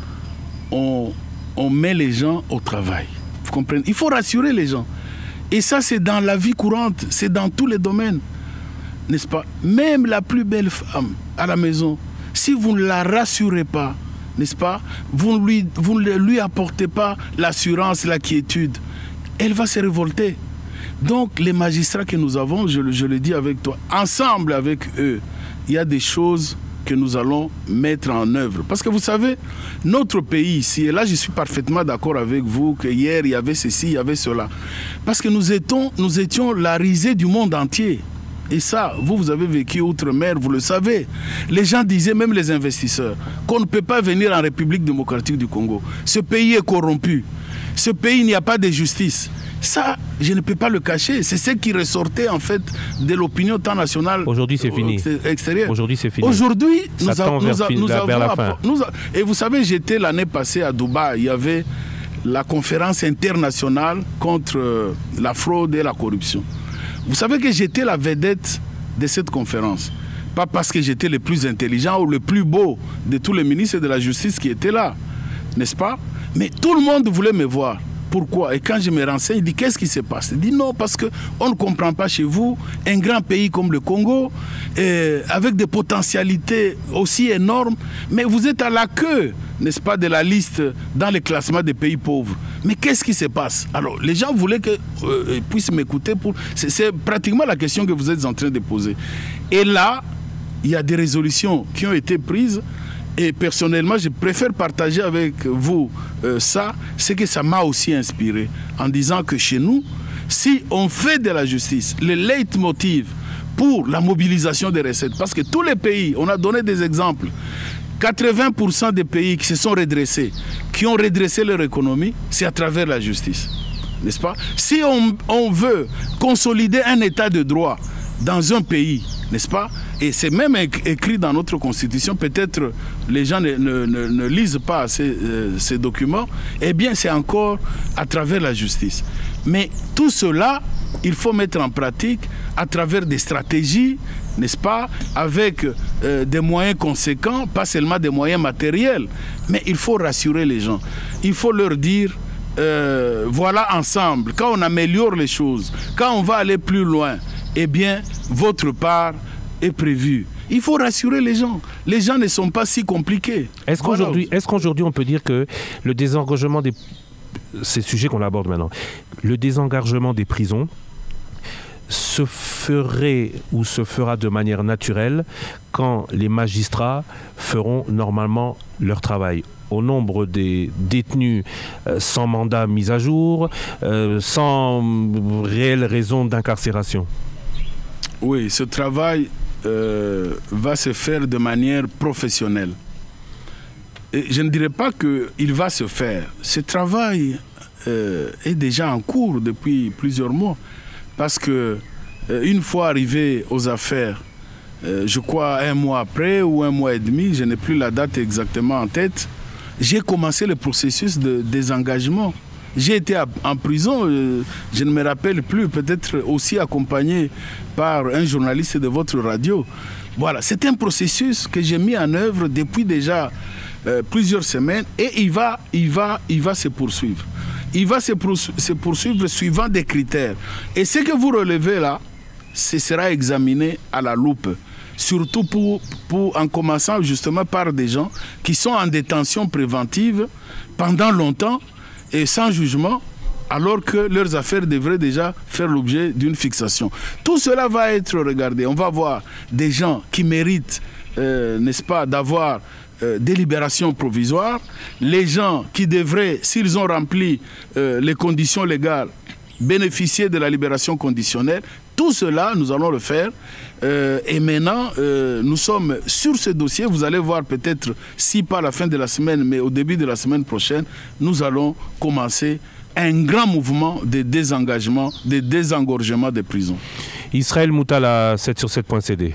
on, on met les gens au travail. Vous comprenez? Il faut rassurer les gens. Et ça, c'est dans la vie courante, c'est dans tous les domaines, n'est-ce pas? Même la plus belle femme à la maison, si vous ne la rassurez pas, n'est-ce pas? Vous ne lui, vous ne lui apportez pas l'assurance, la quiétude, elle va se révolter. Donc, les magistrats que nous avons, je, je le dis avec toi, ensemble avec eux, il y a des choses que nous allons mettre en œuvre. Parce que vous savez, notre pays ici, et là je suis parfaitement d'accord avec vous, que hier il y avait ceci, il y avait cela. Parce que nous étions, nous étions la risée du monde entier. Et ça, vous, vous avez vécu outre-mer, vous le savez. Les gens disaient, même les investisseurs, qu'on ne peut pas venir en République démocratique du Congo. Ce pays est corrompu. Ce pays, il n'y a pas de justice. Ça, je ne peux pas le cacher. C'est ce qui ressortait en fait de l'opinion tant nationale. Aujourd'hui, c'est fini. Extérieure. Aujourd'hui, c'est fini. Aujourd'hui, nous, Ça tend a, vers, nous, a, fin, nous vers avons... la fin. Nous a, et vous savez, j'étais l'année passée à Dubaï. Il y avait la conférence internationale contre la fraude et la corruption. Vous savez que j'étais la vedette de cette conférence. Pas parce que j'étais le plus intelligent ou le plus beau de tous les ministres de la Justice qui étaient là, n'est-ce pas? Mais tout le monde voulait me voir. Pourquoi? Et quand je me renseigne, il dit qu'est-ce qui se passe? Il dit non, parce qu'on ne comprend pas chez vous, un grand pays comme le Congo, euh, avec des potentialités aussi énormes, mais vous êtes à la queue, n'est-ce pas, de la liste dans le classement des pays pauvres. Mais qu'est-ce qui se passe? Alors, les gens voulaient qu'ils euh, puissent m'écouter. Pour... C'est pratiquement la question que vous êtes en train de poser. Et là, il y a des résolutions qui ont été prises. Et personnellement, je préfère partager avec vous euh, ça, c'est que ça m'a aussi inspiré en disant que chez nous, si on fait de la justice le leitmotiv pour la mobilisation des recettes, parce que tous les pays, on a donné des exemples, quatre-vingts pour cent des pays qui se sont redressés, qui ont redressé leur économie, c'est à travers la justice, n'est-ce pas? Si on, on veut consolider un état de droit dans un pays, n'est-ce pas? Et c'est même écrit dans notre constitution, peut-être les gens ne, ne, ne, ne lisent pas ces, euh, ces documents, eh bien c'est encore à travers la justice. Mais tout cela, il faut mettre en pratique à travers des stratégies, n'est-ce pas, avec euh, des moyens conséquents, pas seulement des moyens matériels, mais il faut rassurer les gens. Il faut leur dire, euh, voilà ensemble, quand on améliore les choses, quand on va aller plus loin, eh bien, votre part est prévue. Il faut rassurer les gens. Les gens ne sont pas si compliqués. Est-ce qu'aujourd'hui, voilà. est-ce qu'aujourd'hui on peut dire que le désengorgement des c'est le sujet qu'on aborde maintenant. Le désengagement des prisons se ferait ou se fera de manière naturelle quand les magistrats feront normalement leur travail. Au nombre des détenus euh, sans mandat mis à jour, euh, sans réelle raison d'incarcération. Oui, ce travail euh, va se faire de manière professionnelle. Et je ne dirais pas qu'il va se faire. Ce travail euh, est déjà en cours depuis plusieurs mois. Parce que euh, une fois arrivé aux affaires, euh, je crois un mois après ou un mois et demi, je n'ai plus la date exactement en tête, j'ai commencé le processus de désengagement. J'ai été en prison, euh, je ne me rappelle plus, peut-être aussi accompagné par un journaliste de votre radio. Voilà, c'est un processus que j'ai mis en œuvre depuis déjà euh, plusieurs semaines et il va, il va, il va se poursuivre. Il va se poursuivre suivant des critères. Et ce que vous relevez là, ce sera examiné à la loupe. Surtout pour, pour, en commençant justement par des gens qui sont en détention préventive pendant longtemps et sans jugement, alors que leurs affaires devraient déjà faire l'objet d'une fixation. Tout cela va être regardé. On va voir des gens qui méritent, euh, n'est-ce pas, d'avoir euh, des libérations provisoires, les gens qui devraient, s'ils ont rempli euh, les conditions légales, bénéficier de la libération conditionnelle. Tout cela, nous allons le faire. Euh, et maintenant, euh, nous sommes sur ce dossier. Vous allez voir peut-être, si pas à la fin de la semaine, mais au début de la semaine prochaine, nous allons commencer un grand mouvement de désengagement, de désengorgement des prisons. Israël Moutala, sept sur sept point c d.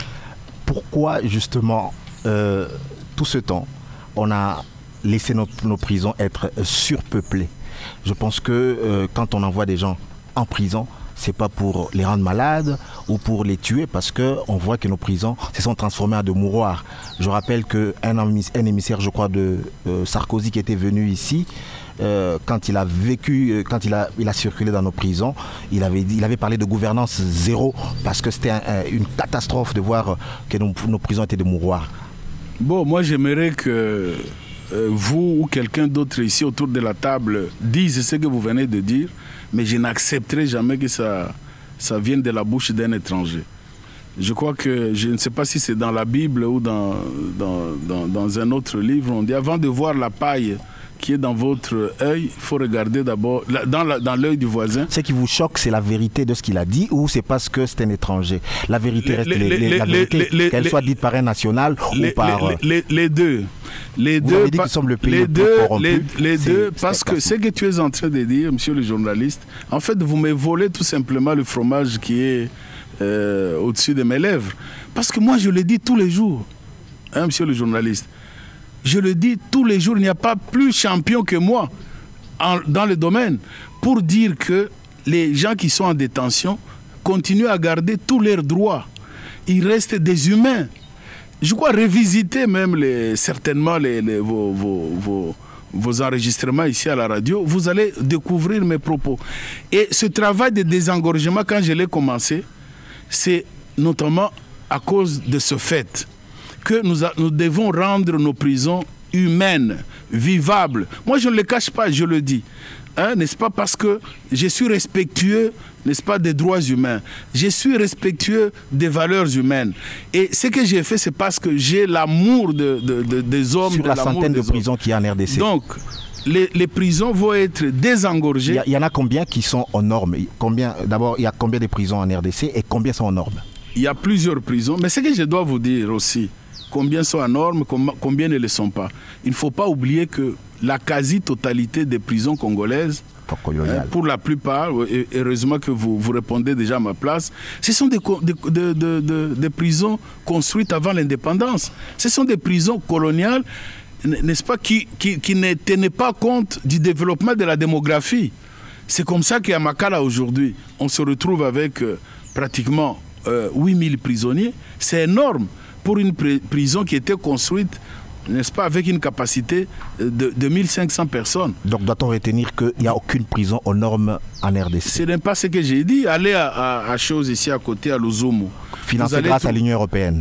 Pourquoi justement, euh, tout ce temps, on a laissé nos, nos prisons être surpeuplées? Je pense que euh, quand on envoie des gens en prison, c'est pas pour les rendre malades ou pour les tuer, parce qu'on voit que nos prisons se sont transformées en de mouroirs. Je rappelle qu'un un émissaire, je crois, de euh, Sarkozy qui était venu ici, euh, quand il a vécu, euh, quand il a, il a circulé dans nos prisons, il avait, dit, il avait parlé de gouvernance zéro, parce que c'était un, un, une catastrophe de voir que nos, nos prisons étaient des mouroirs. Bon, moi j'aimerais que euh, vous ou quelqu'un d'autre ici autour de la table dise ce que vous venez de dire, mais je n'accepterai jamais que ça, ça vienne de la bouche d'un étranger. Je crois que, je ne sais pas si c'est dans la Bible ou dans, dans, dans, dans un autre livre, on dit avant de voir la paille qui est dans votre œil, il faut regarder d'abord dans, la, dans l'œil du voisin. Ce qui vous choque, c'est la vérité de ce qu'il a dit ou c'est parce que c'est un étranger? La vérité reste les, les, les, la vérité, qu'elle soit dite par un national les, ou par... Les, les, les deux. Les vous deux, avez dit que nous sommes le pays les le plus deux, corrompu. Les, les deux, parce que ce que tu es en train de dire, monsieur le journaliste, en fait, vous me volez tout simplement le fromage qui est euh, au-dessus de mes lèvres. Parce que moi, je le dis tous les jours, hein, monsieur le journaliste. Je le dis tous les jours, il n'y a pas plus champion que moi en, dans le domaine pour dire que les gens qui sont en détention continuent à garder tous leurs droits. Ils restent des humains. Je crois revisiter même les, certainement les, les, vos, vos, vos, vos enregistrements ici à la radio, vous allez découvrir mes propos. Et ce travail de désengorgement, quand je l'ai commencé, c'est notamment à cause de ce fait que nous, a, nous devons rendre nos prisons humaines, vivables. Moi, je ne le cache pas, je le dis. Hein, n'est-ce pas, parce que je suis respectueux, n'est-ce pas, des droits humains. Je suis respectueux des valeurs humaines. Et ce que j'ai fait, c'est parce que j'ai l'amour de, de, de, des hommes. Sur de la centaine de prisons qu'il y a en R D C. Donc, les, les prisons vont être désengorgées. Il y, y en a combien qui sont aux normes? Combien, d'abord, il y a combien de prisons en R D C et combien sont aux normes? Il y a plusieurs prisons. Mais ce que je dois vous dire aussi, combien sont en normes, combien ne le sont pas. Il ne faut pas oublier que la quasi-totalité des prisons congolaises, hein, pour la plupart, et heureusement que vous, vous répondez déjà à ma place, ce sont des, des, de, de, de, des prisons construites avant l'indépendance. Ce sont des prisons coloniales, n'est-ce pas, qui, qui, qui ne tenaient pas compte du développement de la démographie. C'est comme ça qu'à Makala aujourd'hui, on se retrouve avec euh, pratiquement euh, huit mille prisonniers. C'est énorme pour une prison qui était construite, n'est-ce pas, avec une capacité de, de mille cinq cents personnes. Donc doit-on retenir qu'il n'y a aucune prison aux normes en R D C? Ce n'est pas ce que j'ai dit. Allez à, à, à chose ici à côté, à Luzumu. Financé grâce à l'Union européenne.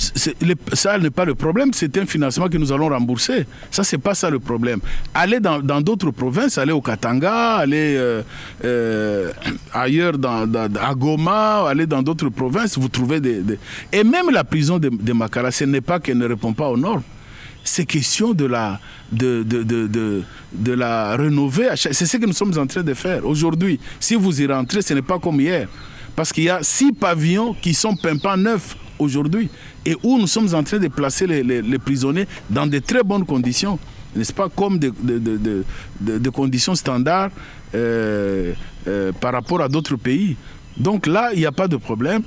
le, ça n'est pas le problème, c'est un financement que nous allons rembourser. Ça, c'est pas ça le problème. Aller dans d'autres provinces, aller au Katanga, aller euh, euh, ailleurs dans, dans, à Goma, aller dans d'autres provinces, vous trouvez des, des... Et même la prison de, de Makala, ce n'est pas qu'elle ne répond pas aux normes. C'est question de la, de, de, de, de, de la rénover. C'est ce que nous sommes en train de faire. Aujourd'hui, si vous y rentrez, ce n'est pas comme hier. Parce qu'il y a six pavillons qui sont pimpants neufs aujourd'hui et où nous sommes en train de placer les, les, les prisonniers dans de très bonnes conditions, n'est-ce pas, comme des de, de, de, de, de conditions standards euh, euh, par rapport à d'autres pays. Donc là, il n'y a pas de problème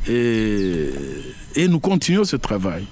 et, et nous continuons ce travail.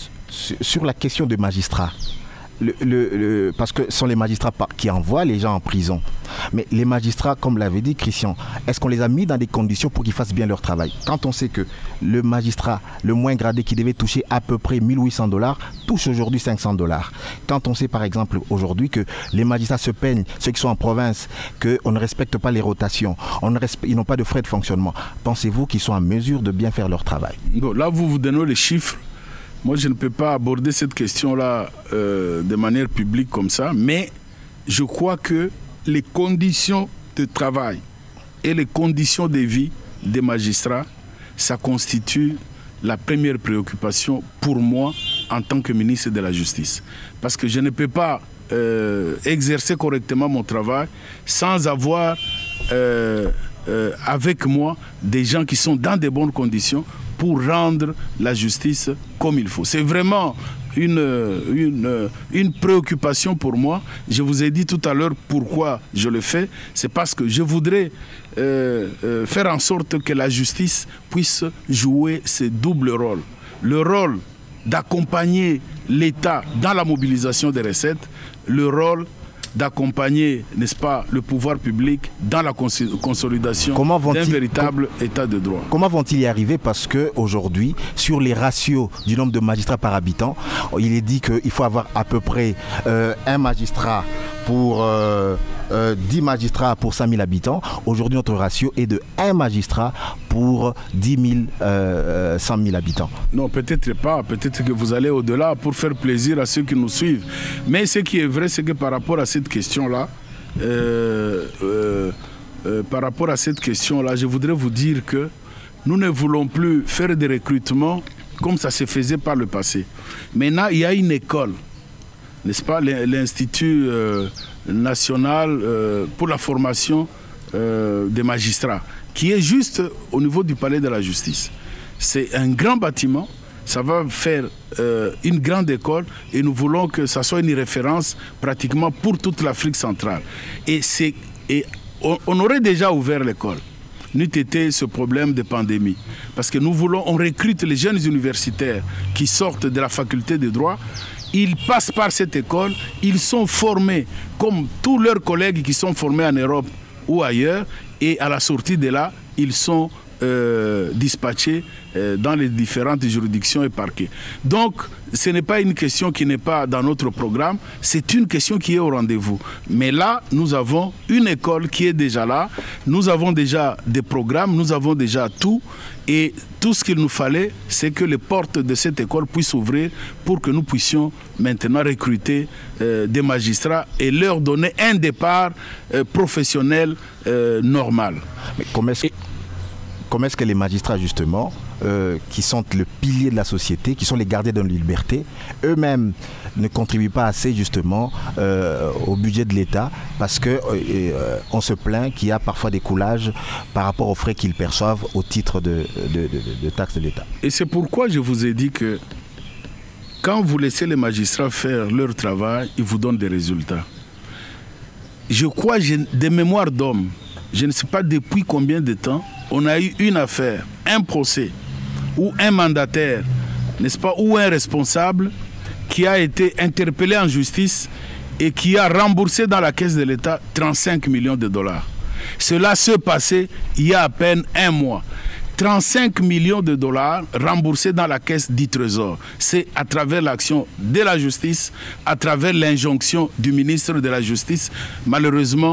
Sur la question des magistrats, le, le, le, parce que ce sont les magistrats qui envoient les gens en prison. Mais les magistrats, comme l'avait dit Christian, est-ce qu'on les a mis dans des conditions pour qu'ils fassent bien leur travail? Quand on sait que le magistrat, le moins gradé qui devait toucher à peu près mille huit cents dollars, touche aujourd'hui cinq cents dollars. Quand on sait par exemple aujourd'hui que les magistrats se peignent, ceux qui sont en province, qu'on ne respecte pas les rotations, on ne respecte, ils n'ont pas de frais de fonctionnement, pensez-vous qu'ils sont en mesure de bien faire leur travail? Bon, là, vous vous donnez les chiffres. Moi, je ne peux pas aborder cette question-là euh, de manière publique comme ça, mais je crois que les conditions de travail et les conditions de vie des magistrats, ça constitue la première préoccupation pour moi en tant que ministre de la Justice. Parce que je ne peux pas euh, exercer correctement mon travail sans avoir euh, euh, avec moi des gens qui sont dans de bonnes conditions pour rendre la justice comme il faut. C'est vraiment une, une, une préoccupation pour moi. Je vous ai dit tout à l'heure pourquoi je le fais. C'est parce que je voudrais euh, euh, faire en sorte que la justice puisse jouer ce double rôle. Le rôle d'accompagner l'État dans la mobilisation des recettes, le rôle d'accompagner, n'est-ce pas, le pouvoir public dans la consolidation d'un véritable état de droit. Comment vont-ils y arriver? Parce qu'aujourd'hui, sur les ratios du nombre de magistrats par habitant, il est dit qu'il faut avoir à peu près euh, un magistrat pour euh, euh, dix magistrats pour cinq mille habitants. Aujourd'hui, notre ratio est de un magistrat pour dix mille, euh, cent mille habitants. Non, peut-être pas. Peut-être que vous allez au-delà pour faire plaisir à ceux qui nous suivent. Mais ce qui est vrai, c'est que par rapport à cette question-là, euh, euh, euh, par rapport à cette question-là, je voudrais vous dire que nous ne voulons plus faire des recrutements comme ça se faisait par le passé. Maintenant, il y a une école, n'est-ce pas, l'Institut euh, national euh, pour la formation euh, des magistrats, qui est juste au niveau du palais de la justice. C'est un grand bâtiment, ça va faire euh, une grande école et nous voulons que ça soit une référence pratiquement pour toute l'Afrique centrale. Et, et on, on aurait déjà ouvert l'école, n'eût été ce problème de pandémie. Parce que nous voulons, on recrute les jeunes universitaires qui sortent de la faculté de droit. Ils passent par cette école, ils sont formés comme tous leurs collègues qui sont formés en Europe ou ailleurs, et à la sortie de là, ils sont euh, dispatchés euh, dans les différentes juridictions et parquets. Donc, ce n'est pas une question qui n'est pas dans notre programme, c'est une question qui est au rendez-vous. Mais là, nous avons une école qui est déjà là, nous avons déjà des programmes, nous avons déjà tout, et tout ce qu'il nous fallait, c'est que les portes de cette école puissent s'ouvrir pour que nous puissions maintenant recruter euh, des magistrats et leur donner un départ euh, professionnel euh, normal. Mais comment est-ce, comment est-ce que les magistrats, justement, euh, qui sont le pilier de la société, qui sont les gardiens de la liberté, eux-mêmes ne contribuent pas assez, justement, euh, au budget de l'État, parce qu'on euh, on se plaint qu'il y a parfois des coulages par rapport aux frais qu'ils perçoivent au titre de, de, de, de taxes de l'État. Et c'est pourquoi je vous ai dit que quand vous laissez les magistrats faire leur travail, ils vous donnent des résultats. Je crois, des mémoires d'hommes, je ne sais pas depuis combien de temps, on a eu une affaire, un procès, où un mandataire, n'est-ce pas, ou un responsable qui a été interpellé en justice et qui a remboursé dans la caisse de l'État trente-cinq millions de dollars. Cela s'est passé il y a à peine un mois. trente-cinq millions de dollars remboursés dans la caisse du Trésor. C'est à travers l'action de la justice, à travers l'injonction du ministre de la Justice. Malheureusement,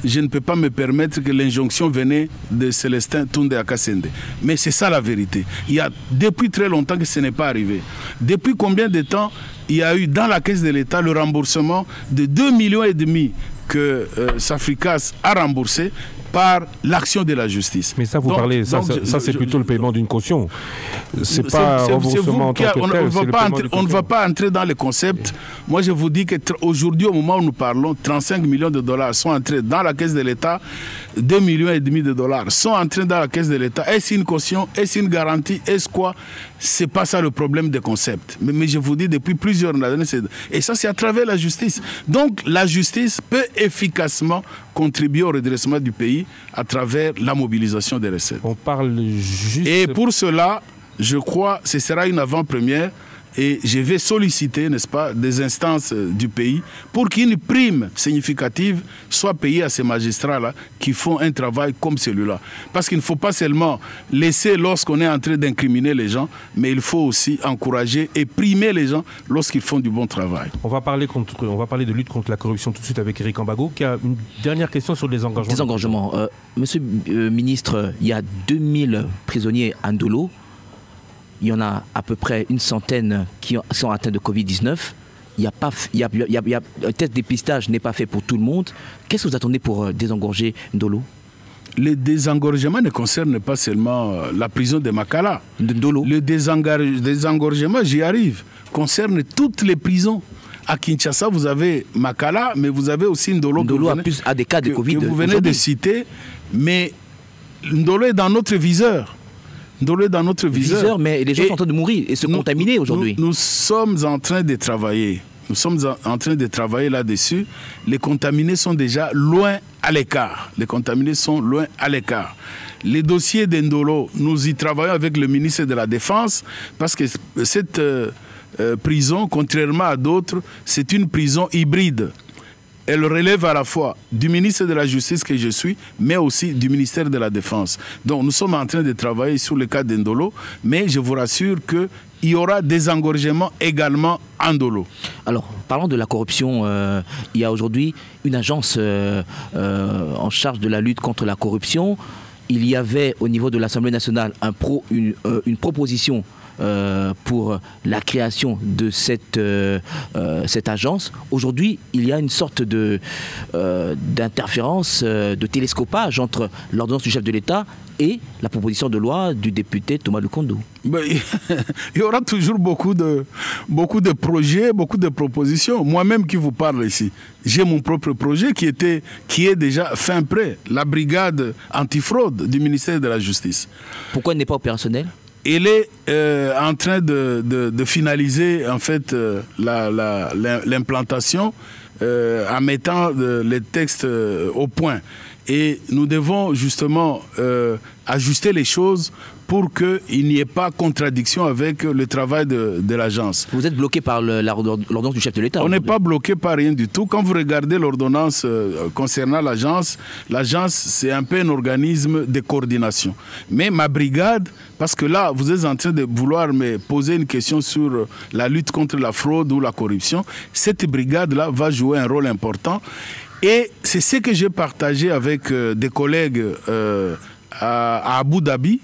je ne peux pas me permettre que l'injonction venait de Célestin Toundé Akasende. Mais c'est ça la vérité. Il y a depuis très longtemps que ce n'est pas arrivé. Depuis combien de temps il y a eu dans la caisse de l'État le remboursement de deux millions et demi que euh, Safricas a remboursé par l'action de la justice. Mais ça, vous donc, parlez, ça, donc, ça, je, ça c'est je, plutôt le paiement d'une caution. C'est pas un remboursement en tant que on, tel. On, va pas entrer, on ne va pas entrer dans les concepts. Moi, je vous dis qu'aujourd'hui, au moment où nous parlons, trente-cinq millions de dollars sont entrés dans la caisse de l'État, deux millions et demi de dollars sont entrés dans la caisse de l'État. Est-ce une caution? Est-ce une garantie? Est-ce quoi? C'est pas ça le problème des concepts. Mais, mais je vous dis, depuis plusieurs années, et ça, c'est à travers la justice. Donc, la justice peut efficacement contribuer au redressement du pays à travers la mobilisation des recettes. On parle juste... Et pour cela, je crois que ce sera une avant-première et je vais solliciter, n'est-ce pas, des instances du pays pour qu'une prime significative soit payée à ces magistrats-là qui font un travail comme celui-là. Parce qu'il ne faut pas seulement laisser lorsqu'on est en train d'incriminer les gens, mais il faut aussi encourager et primer les gens lorsqu'ils font du bon travail. On va parler, contre, on va parler de lutte contre la corruption tout de suite avec Eric Ambago, qui a une dernière question sur les engagements. Des engagements. Euh, monsieur le ministre, il y a deux mille prisonniers à Ndolo. Il y en a à peu près une centaine qui sont atteints de Covid dix-neuf. Il y a pas, il y a, il y a, il y a, un test de dépistage n'est pas fait pour tout le monde. Qu'est-ce que vous attendez pour désengorger Ndolo? Le désengorgement ne concerne pas seulement la prison de Makala. Ndolo. Le désengorgement, j'y arrive, concerne toutes les prisons. À Kinshasa, vous avez Makala, mais vous avez aussi Ndolo. Ndolo a plus à des cas de Covid. Que vous venez de citer, mais Ndolo est dans notre viseur. Ndolo est dans notre viseur. viseur. Mais les gens et sont en train de mourir et se nous, contaminer aujourd'hui. Nous, nous sommes en train de travailler. Nous sommes en train de travailler là-dessus. Les contaminés sont déjà loin à l'écart. Les contaminés sont loin à l'écart. Les dossiers d'Ndolo, nous y travaillons avec le ministre de la Défense parce que cette euh, euh, prison, contrairement à d'autres, c'est une prison hybride. Elle relève à la fois du ministre de la Justice que je suis, mais aussi du ministère de la Défense. Donc nous sommes en train de travailler sur le cas d'Ndolo, mais je vous rassure qu'il y aura des engorgements également en Ndolo. Alors, parlons de la corruption. Euh, il y a aujourd'hui une agence euh, euh, en charge de la lutte contre la corruption. Il y avait au niveau de l'Assemblée nationale un pro, une, euh, une proposition Euh, pour la création de cette, euh, euh, cette agence. Aujourd'hui, il y a une sorte de, euh, d'interférence, euh, de télescopage entre l'ordonnance du chef de l'État et la proposition de loi du député Thomas Lukondo. Ben, il y aura toujours beaucoup de, beaucoup de projets, beaucoup de propositions. Moi-même qui vous parle ici, j'ai mon propre projet qui, était, qui est déjà fin prêt, la brigade antifraude du ministère de la Justice. Pourquoi elle n'est pas opérationnelle ? Il est euh, en train de, de, de finaliser en fait euh, la, la, l'implantation euh, en mettant euh, les textes euh, au point. Et nous devons justement euh, ajuster les choses pour qu'il n'y ait pas contradiction avec le travail de, de l'agence. Vous êtes bloqué par le, la, l'ordonnance du chef de l'État? On n'est pas bloqué par rien du tout. Quand vous regardez l'ordonnance euh, concernant l'agence, l'agence c'est un peu un organisme de coordination. Mais ma brigade, parce que là vous êtes en train de vouloir me poser une question sur la lutte contre la fraude ou la corruption, cette brigade-là va jouer un rôle important. Et c'est ce que j'ai partagé avec euh, des collègues euh, à, à Abu Dhabi.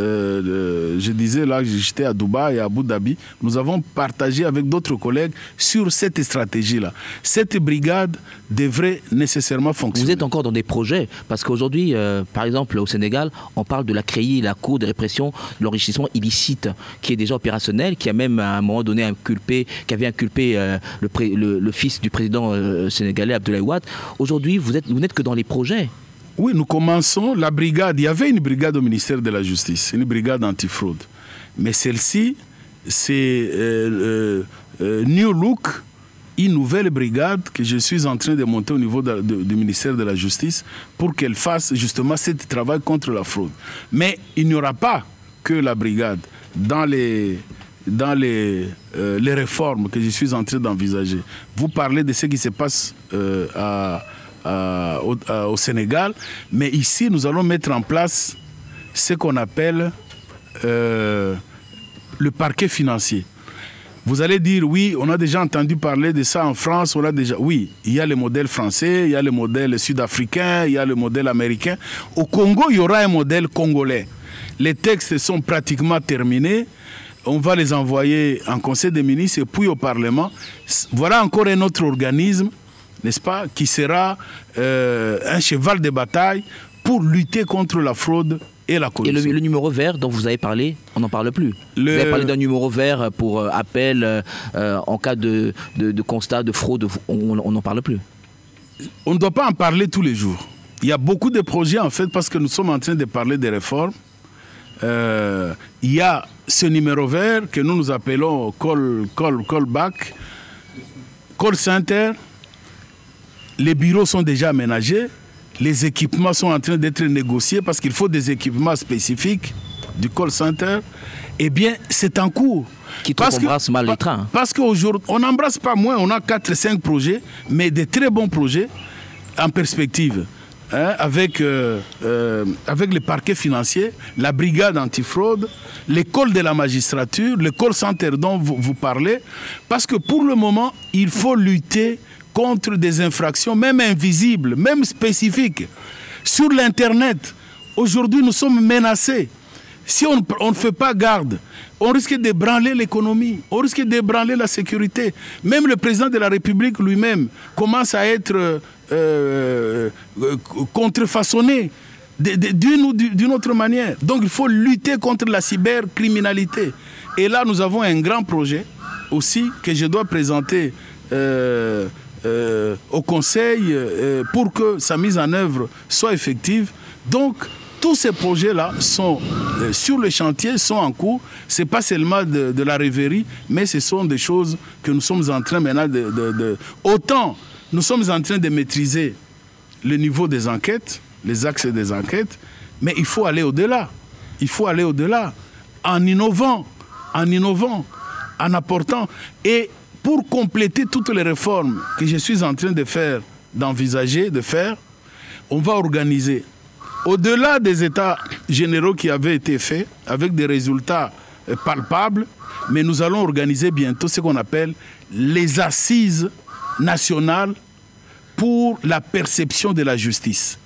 Euh, je disais là, j'étais à Dubaï et à Abu Dhabi. Nous avons partagé avec d'autres collègues sur cette stratégie-là. Cette brigade devrait nécessairement fonctionner. Vous êtes encore dans des projets, parce qu'aujourd'hui, euh, par exemple, au Sénégal, on parle de la C R E I, la Cour de répression de l'enrichissement illicite, qui est déjà opérationnelle, qui a même à un moment donné inculpé, qui avait inculpé euh, le, pré, le, le fils du président euh, sénégalais, Abdoulaye Wade. Aujourd'hui, vous, êtes, vous n'êtes que dans les projets. Oui, nous commençons la brigade. Il y avait une brigade au ministère de la Justice, une brigade antifraude. Mais celle-ci, c'est euh, euh, New Look, une nouvelle brigade que je suis en train de monter au niveau de, de, du ministère de la Justice pour qu'elle fasse justement ce travail contre la fraude. Mais il n'y aura pas que la brigade dans les, dans les, euh, les réformes que je suis en train d'envisager. Vous parlez de ce qui se passe euh, à... Euh, au, euh, au Sénégal, mais ici nous allons mettre en place ce qu'on appelle euh, le parquet financier. Vous allez dire, oui, on a déjà entendu parler de ça en France, on a déjà... Oui, il y a le modèle français, il y a le modèle sud-africain, il y a le modèle américain. Au Congo, il y aura un modèle congolais. Les textes sont pratiquement terminés. On va les envoyer en Conseil des ministres et puis au Parlement. Voilà encore un autre organisme, n'est-ce pas, qui sera euh, un cheval de bataille pour lutter contre la fraude et la corruption. Et le, le numéro vert dont vous avez parlé, on n'en parle plus. Le... Vous avez parlé d'un numéro vert pour euh, appel euh, en cas de, de, de constat de fraude, on n'en parle plus. On ne doit pas en parler tous les jours. Il y a beaucoup de projets en fait parce que nous sommes en train de parler des réformes. Euh, il y a ce numéro vert que nous nous appelons call, call, callback, call center. Les bureaux sont déjà aménagés. Les équipements sont en train d'être négociés parce qu'il faut des équipements spécifiques du call center. Eh bien, c'est en cours. Qui embrasse mal les trains. Parce qu'aujourd'hui, on n'embrasse pas moins, on a quatre cinq projets, mais des très bons projets en perspective. Hein, avec, euh, euh, avec les parquets financiers, la brigade antifraude, l'école de la magistrature, le call center dont vous, vous parlez. Parce que pour le moment, il faut lutter contre des infractions, même invisibles, même spécifiques. Sur l'Internet, aujourd'hui, nous sommes menacés. Si on, on ne fait pas garde, on risque d'ébranler l'économie, on risque d'ébranler la sécurité. Même le président de la République lui-même commence à être euh, euh, contrefaçonné d'une ou d'une autre manière. Donc il faut lutter contre la cybercriminalité. Et là, nous avons un grand projet aussi que je dois présenter euh, euh, au Conseil euh, pour que sa mise en œuvre soit effective. Donc, tous ces projets-là sont euh, sur le chantier, sont en cours. Ce n'est pas seulement de, de la rêverie, mais ce sont des choses que nous sommes en train maintenant de, de, de... Autant nous sommes en train de maîtriser le niveau des enquêtes, les axes des enquêtes, mais il faut aller au-delà. Il faut aller au-delà en innovant, en innovant, en apportant. Et pour compléter toutes les réformes que je suis en train de faire, d'envisager, de faire, on va organiser au-delà des états généraux qui avaient été faits, avec des résultats palpables, mais nous allons organiser bientôt ce qu'on appelle les assises nationales pour la perception de la justice.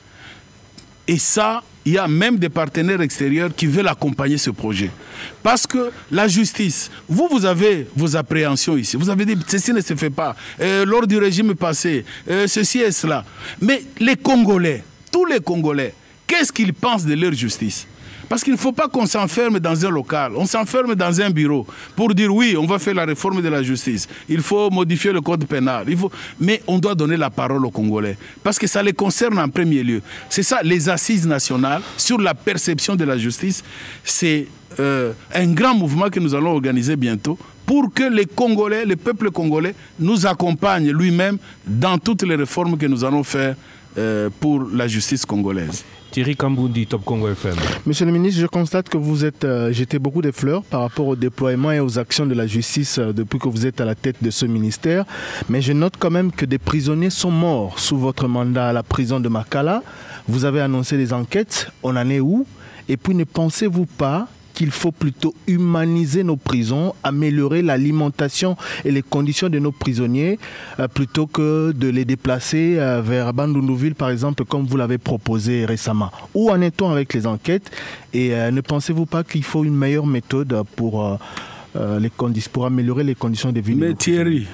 Et ça, il y a même des partenaires extérieurs qui veulent accompagner ce projet. Parce que la justice, vous, vous avez vos appréhensions ici. Vous avez dit, ceci ne se fait pas. Euh, lors du régime passé, euh, ceci et cela. Mais les Congolais, tous les Congolais, qu'est-ce qu'ils pensent de leur justice? Parce qu'il ne faut pas qu'on s'enferme dans un local, on s'enferme dans un bureau pour dire oui, on va faire la réforme de la justice, il faut modifier le code pénal, il faut... mais on doit donner la parole aux Congolais, parce que ça les concerne en premier lieu. C'est ça, les assises nationales sur la perception de la justice, c'est euh, un grand mouvement que nous allons organiser bientôt pour que les Congolais, le peuple congolais, nous accompagne lui-même dans toutes les réformes que nous allons faire euh, pour la justice congolaise. Thierry Kamboundi, Top Congo F M. Monsieur le ministre, je constate que vous êtes euh, jeté beaucoup de fleurs par rapport au déploiement et aux actions de la justice euh, depuis que vous êtes à la tête de ce ministère. Mais je note quand même que des prisonniers sont morts sous votre mandat à la prison de Makala. Vous avez annoncé des enquêtes. On en est où? Et puis ne pensez-vous pas qu'il faut plutôt humaniser nos prisons, améliorer l'alimentation et les conditions de nos prisonniers, euh, plutôt que de les déplacer euh, vers Bandundouville, par exemple, comme vous l'avez proposé récemment? Où en est-on avec les enquêtes? Et euh, ne pensez-vous pas qu'il faut une meilleure méthode pour, euh, euh, les conditions, pour améliorer les conditions de vie? Mais Thierry,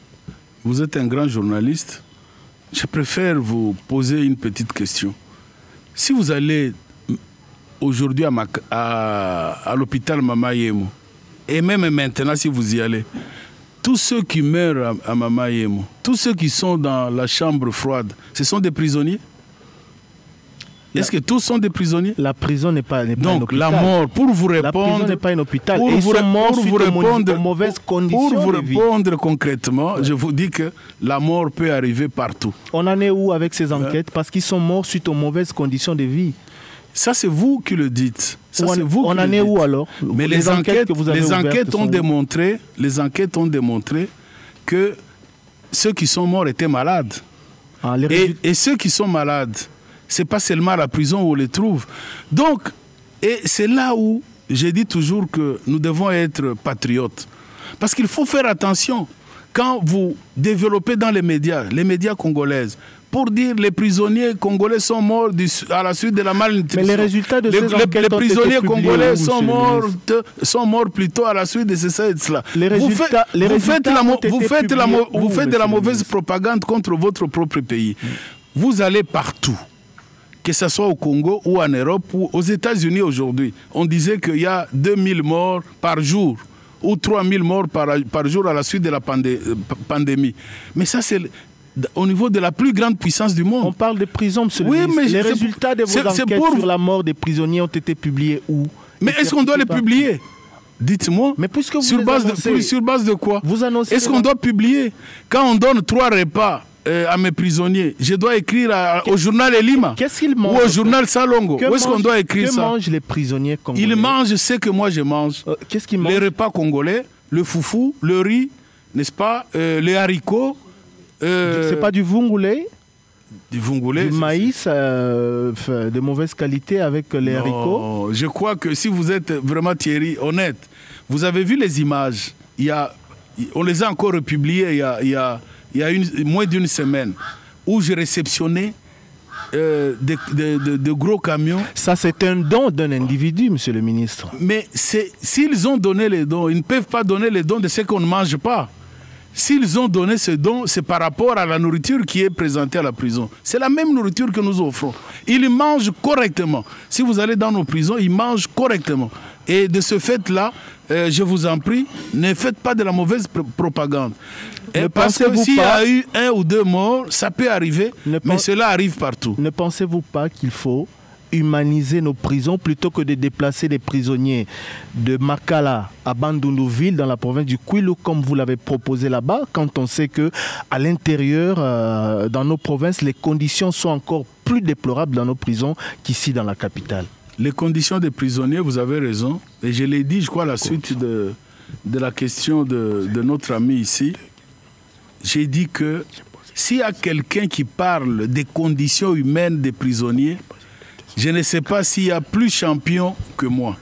vous êtes un grand journaliste. Je préfère vous poser une petite question. Si vous allez aujourd'hui à, à, à l'hôpital Mama Yemo, et même maintenant si vous y allez, tous ceux qui meurent à, à Mama Yemo, tous ceux qui sont dans la chambre froide, ce sont des prisonniers? Est-ce que tous sont des prisonniers? La prison n'est pas, n'est pas Donc, un hôpital. la mort, pour vous répondre... La prison n'est pas un hôpital. Pour Et ils vous, sont morts pour suite vous répondre, aux mauvaises conditions Pour vous de vie. répondre concrètement, ouais. Je vous dis que la mort peut arriver partout. On en est où avec ces enquêtes? ouais. Parce qu'ils sont morts suite aux mauvaises conditions de vie. Ça, c'est vous qui le dites. Ça, on vous on qui en le est dites. où alors? Mais les, les enquêtes, enquêtes, que vous avez les enquêtes ont démontré, les enquêtes ont démontré que ceux qui sont morts étaient malades. Ah, les et, et ceux qui sont malades, c'est pas seulement à la prison où on les trouve. Donc, et c'est là où j'ai dit toujours que nous devons être patriotes. Parce qu'il faut faire attention. Quand vous développez dans les médias, les médias congolaises, pour dire les prisonniers congolais sont morts du, à la suite de la malnutrition. Mais les résultats de les, ces les, enquêtes les prisonniers ont été congolais publiés, sont morts, sont morts plutôt à la suite de cela et de cela. Les vous résultats, faites, les vous résultats faites, la, ont vous été faites, la, publiés vous où, faites de la mauvaise ministre? propagande contre votre propre pays. Mm. Vous allez partout, que ce soit au Congo ou en Europe ou aux États-Unis aujourd'hui. On disait qu'il y a deux mille morts par jour ou trois mille morts par, par jour à la suite de la pandé pandémie. Mais ça, c'est au niveau de la plus grande puissance du monde. On parle de prison, monsieur oui, le ministre. Mais les résultats de vos enquêtes pour... sur la mort des prisonniers ont été publiés où? Mais est-ce qu'on doit les publier? Dites-moi. Mais puisque vous sur, les base annoncez, de, sur base de quoi? Vous annoncez. Est-ce qu'on doit publier? Quand on donne trois repas euh, à mes prisonniers, je dois écrire à, au journal Elima. Qu'est-ce qu'ils mangent? Ou au journal Salongo. Où est-ce qu'on doit écrire que ça? Que mangent les prisonniers congolais? Ils mangent ce que moi je mange. Euh, Qu'est-ce qu'ils mangent? Les repas congolais, le foufou, le riz, n'est-ce pas, euh, les haricots. Euh, c'est pas du vungoulé? Du vungoulé. Du maïs euh, de mauvaise qualité avec les non, haricots? Je crois que si vous êtes vraiment Thierry, honnête, vous avez vu les images. Il y a, on les a encore republiées il y a, il y a, il y a une, moins d'une semaine où j'ai réceptionné euh, de, de, de, de gros camions. Ça, c'est un don d'un individu, monsieur le ministre. Mais s'ils ont donné les dons, ils ne peuvent pas donner les dons de ce qu'on ne mange pas. S'ils ont donné ce don, c'est par rapport à la nourriture qui est présentée à la prison. C'est la même nourriture que nous offrons. Ils mangent correctement. Si vous allez dans nos prisons, ils mangent correctement. Et de ce fait-là, euh, je vous en prie, ne faites pas de la mauvaise pr propagande. Et parce que s'il y a eu un ou deux morts, ça peut arriver, mais cela arrive partout. Ne pensez-vous pas qu'il faut humaniser nos prisons plutôt que de déplacer les prisonniers de Makala à Bandundu-Ville dans la province du Kwilu comme vous l'avez proposé là-bas, quand on sait que à l'intérieur, euh, dans nos provinces, les conditions sont encore plus déplorables dans nos prisons qu'ici dans la capitale? Les conditions des prisonniers, vous avez raison, et je l'ai dit, je crois, à la suite de, de la question de, de notre ami ici. J'ai dit que s'il y a quelqu'un qui parle des conditions humaines des prisonniers, je ne sais pas s'il y a plus champion que moi.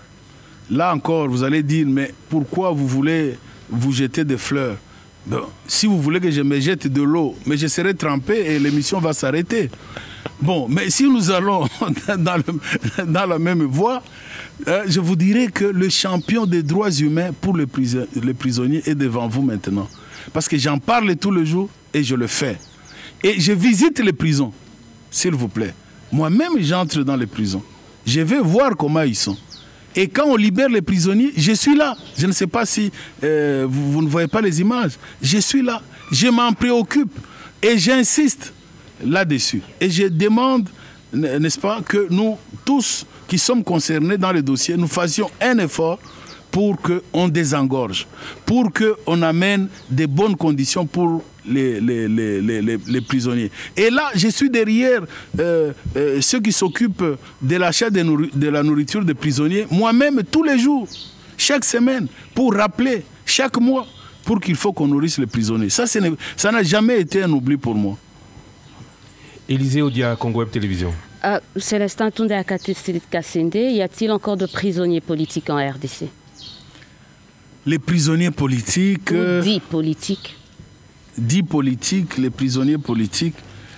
Là encore, vous allez dire, mais pourquoi vous voulez vous jeter des fleurs? Bon, si vous voulez que je me jette de l'eau, mais je serai trempé et l'émission va s'arrêter. Bon, mais si nous allons dans, le, dans la même voie, euh, je vous dirais que le champion des droits humains pour les, prison, les prisonniers est devant vous maintenant. Parce que j'en parle tous les jours et je le fais. Et je visite les prisons, s'il vous plaît. Moi-même, j'entre dans les prisons. Je vais voir comment ils sont. Et quand on libère les prisonniers, je suis là. Je ne sais pas si euh, vous, vous ne voyez pas les images. Je suis là. Je m'en préoccupe. Et j'insiste là-dessus. Et je demande, n'est-ce pas, que nous, tous qui sommes concernés dans le dossier, nous fassions un effort pour qu'on désengorge, pour qu'on amène des bonnes conditions pour les, les, les, les, les, les prisonniers. Et là, je suis derrière euh, euh, ceux qui s'occupent de l'achat de, de la nourriture des prisonniers, moi-même tous les jours, chaque semaine, pour rappeler, chaque mois, pour qu'il faut qu'on nourrisse les prisonniers. Ça, ça n'a jamais été un oubli pour moi. Élisée Odia, Congo Web Télévision. Euh, Célestin Toundé Kassende, y a-t-il encore de prisonniers politiques en R D C? Les prisonniers politiques... Ou dits politiques. Dits politiques, les prisonniers politiques,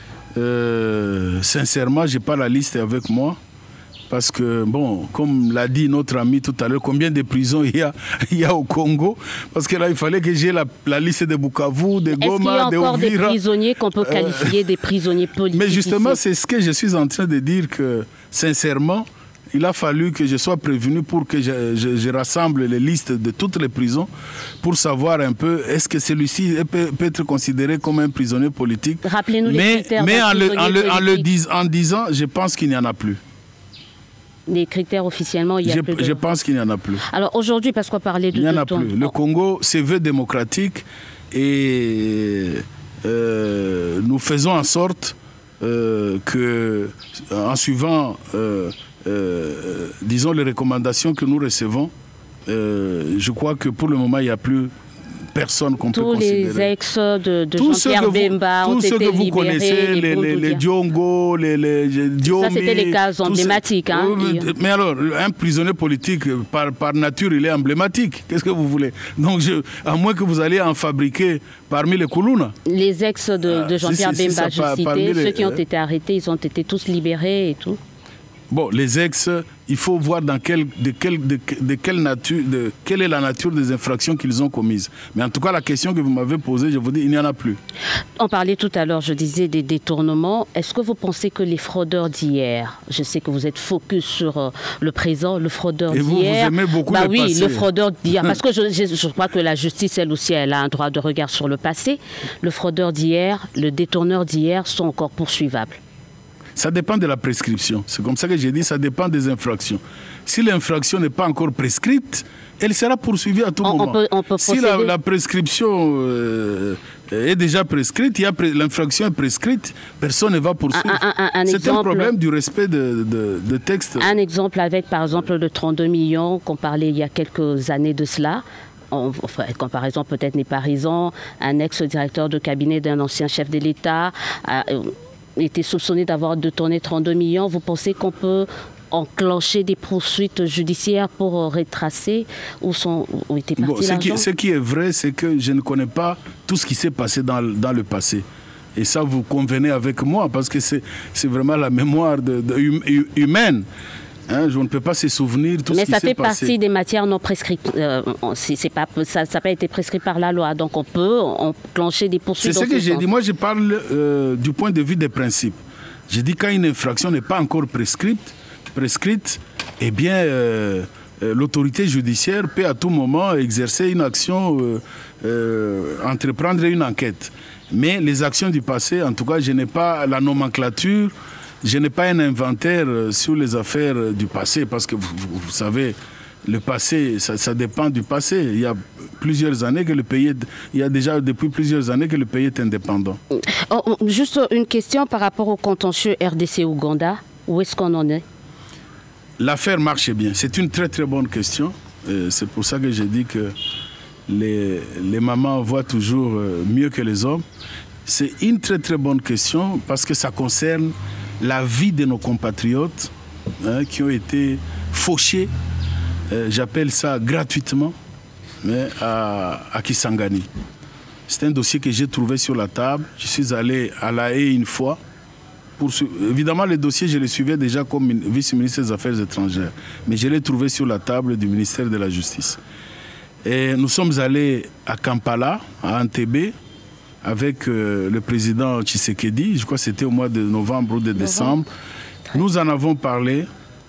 euh, sincèrement, je n'ai pas la liste avec moi. Parce que, bon, comme l'a dit notre ami tout à l'heure, combien de prisons il y a, il y a au Congo? Parce que là, il fallait que j'ai la, la liste de Bukavu, de Goma, de Uvira. Est-ce qu'il y a encore des prisonniers qu'on peut qualifier euh, des prisonniers politiques? Mais justement, c'est ce que je suis en train de dire, que sincèrement, il a fallu que je sois prévenu pour que je, je, je rassemble les listes de toutes les prisons pour savoir un peu est-ce que celui-ci peut, peut être considéré comme un prisonnier politique. Rappelez-nous mais, les critères. Mais en, le, en, le, en, le dis, en disant, je pense qu'il n'y en a plus. Les critères officiellement, il y a je, plus de... je pense qu'il n'y en a plus. Alors aujourd'hui, parce qu'on parlait de... Il n'y en a de plus. Le Congo se veut démocratique et euh, nous faisons en sorte euh, que, en suivant... Euh, Euh, disons les recommandations que nous recevons, euh, je crois que pour le moment il n'y a plus personnes qu'on peut Tous considérer. les ex de, de Jean-Pierre Bemba ont tous ceux été que vous libérés. connaissez, les, les, les Diongo, les, les Diomi... Ça, c'était les cas emblématiques. Hein, ces... Mais alors, un prisonnier politique, par, par nature, il est emblématique. Qu'est-ce que vous voulez? Donc, je, à moins que vous alliez en fabriquer parmi les Koulouna. Les ex de, de Jean-Pierre si, si, Bemba, si, je par, citais, ceux les, qui ont été arrêtés, ils ont été tous libérés et tout. Bon, les ex, il faut voir dans quel, de, quel, de, de quelle nature, de, quelle est la nature des infractions qu'ils ont commises. Mais en tout cas, la question que vous m'avez posée, je vous dis, il n'y en a plus. On parlait tout à l'heure, je disais, des détournements. Est-ce que vous pensez que les fraudeurs d'hier, je sais que vous êtes focus sur euh, le présent, le fraudeur d'hier... Et vous, vous aimez beaucoup bah le oui, passé. le fraudeur d'hier, parce que je, je, je crois que la justice, elle aussi, elle a un droit de regard sur le passé. Le fraudeur d'hier, le détourneur d'hier sont encore poursuivables. Ça dépend de la prescription. C'est comme ça que j'ai dit, ça dépend des infractions. Si l'infraction n'est pas encore prescrite, elle sera poursuivie à tout on, moment. On peut, on peut si la, la prescription euh, est déjà prescrite, l'infraction est prescrite, personne ne va poursuivre. C'est un problème du respect de, de, de texte. Un exemple avec, par exemple, le trente-deux millions qu'on parlait il y a quelques années de cela. En comparaison peut-être n'est pas raison. Un ex-directeur de cabinet d'un ancien chef de l'État a été soupçonné d'avoir détourné trente-deux millions. Vous pensez qu'on peut enclencher des poursuites judiciaires pour retracer où, sont, où était parti bon, l'argent? Ce qui est vrai, c'est que je ne connais pas tout ce qui s'est passé dans, dans le passé. Et ça, vous convenez avec moi, parce que c'est vraiment la mémoire de, de, hum, humaine. Hein, je ne peux pas se souvenir tout Mais ce qui s'est passé. Mais ça fait partie des matières non prescrites. Euh, c'est pas, ça n'a pas été prescrit par la loi. Donc on peut enclencher des poursuites. C'est ce que j'ai dit. Moi, je parle euh, du point de vue des principes. J'ai dit quand une infraction n'est pas encore prescrite, prescrite eh bien, euh, euh, l'autorité judiciaire peut à tout moment exercer une action, euh, euh, entreprendre une enquête. Mais les actions du passé, en tout cas, je n'ai pas la nomenclature. Je n'ai pas un inventaire sur les affaires du passé, parce que vous, vous, vous savez, le passé, ça, ça dépend du passé. Il y a plusieurs années que le pays est, il y a déjà depuis plusieurs années que le pays est indépendant. Oh, juste une question par rapport au contentieux R D C-Ouganda. Où est-ce qu'on en est? L'affaire marche bien. C'est une très très bonne question. C'est pour ça que j'ai dit que les, les mamans voient toujours mieux que les hommes. C'est une très très bonne question parce que ça concerne la vie de nos compatriotes hein, qui ont été fauchés, euh, j'appelle ça gratuitement, mais à, à Kisangani. C'est un dossier que j'ai trouvé sur la table. Je suis allé à La Haye une fois. Pour, évidemment, le dossier, je le suivais déjà comme vice-ministre des Affaires étrangères, mais je l'ai trouvé sur la table du ministère de la Justice. Et nous sommes allés à Kampala, à Entebbe, avec euh, le président Tshisekedi, je crois que c'était au mois de novembre ou de décembre. Nous en avons parlé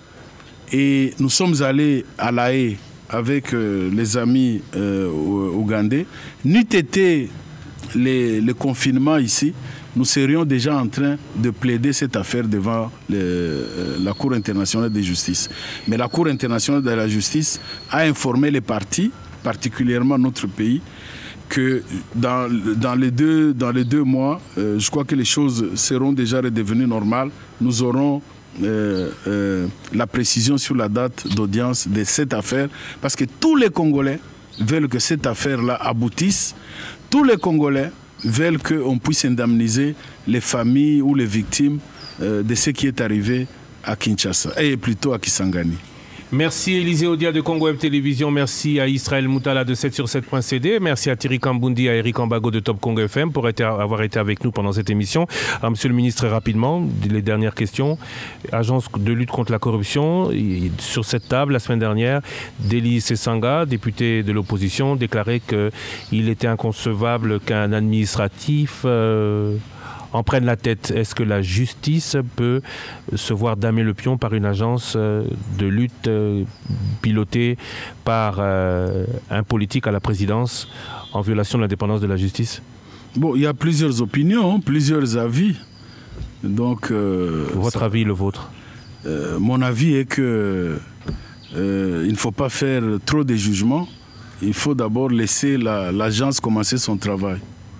et nous sommes allés à La Haye avec euh, les amis euh, ougandais. N'eût été les, le confinement ici, nous serions déjà en train de plaider cette affaire devant le, euh, la Cour internationale de justice. Mais la Cour internationale de la justice a informé les parties, particulièrement notre pays, que dans, dans, les deux, dans les deux mois, euh, je crois que les choses seront déjà redevenues normales. Nous aurons euh, euh, la précision sur la date d'audience de cette affaire, parce que tous les Congolais veulent que cette affaire-là aboutisse. Tous les Congolais veulent qu'on puisse indemniser les familles ou les victimes euh, de ce qui est arrivé à Kinshasa, et plutôt à Kisangani. Merci Élisée Odia de Congo Web Télévision, merci à Israël Moutala de sept sur sept point C D, merci à Thierry Kambundi et à Eric Ambago de Top Congo F M pour être, avoir été avec nous pendant cette émission. Alors, monsieur le ministre, rapidement, les dernières questions. Agence de lutte contre la corruption, sur cette table la semaine dernière, Deli Sessanga, député de l'opposition, déclarait qu'il était inconcevable qu'un administratif... Euh, en prennent la tête. Est-ce que la justice peut se voir damer le pion par une agence de lutte pilotée par un politique à la présidence en violation de l'indépendance de la justice? Bon, il y a plusieurs opinions, plusieurs avis. Donc, euh, votre ça, avis, le vôtre? euh, Mon avis est que euh, il ne faut pas faire trop de jugements. Il faut d'abord laisser l'agence la, commencer son travail.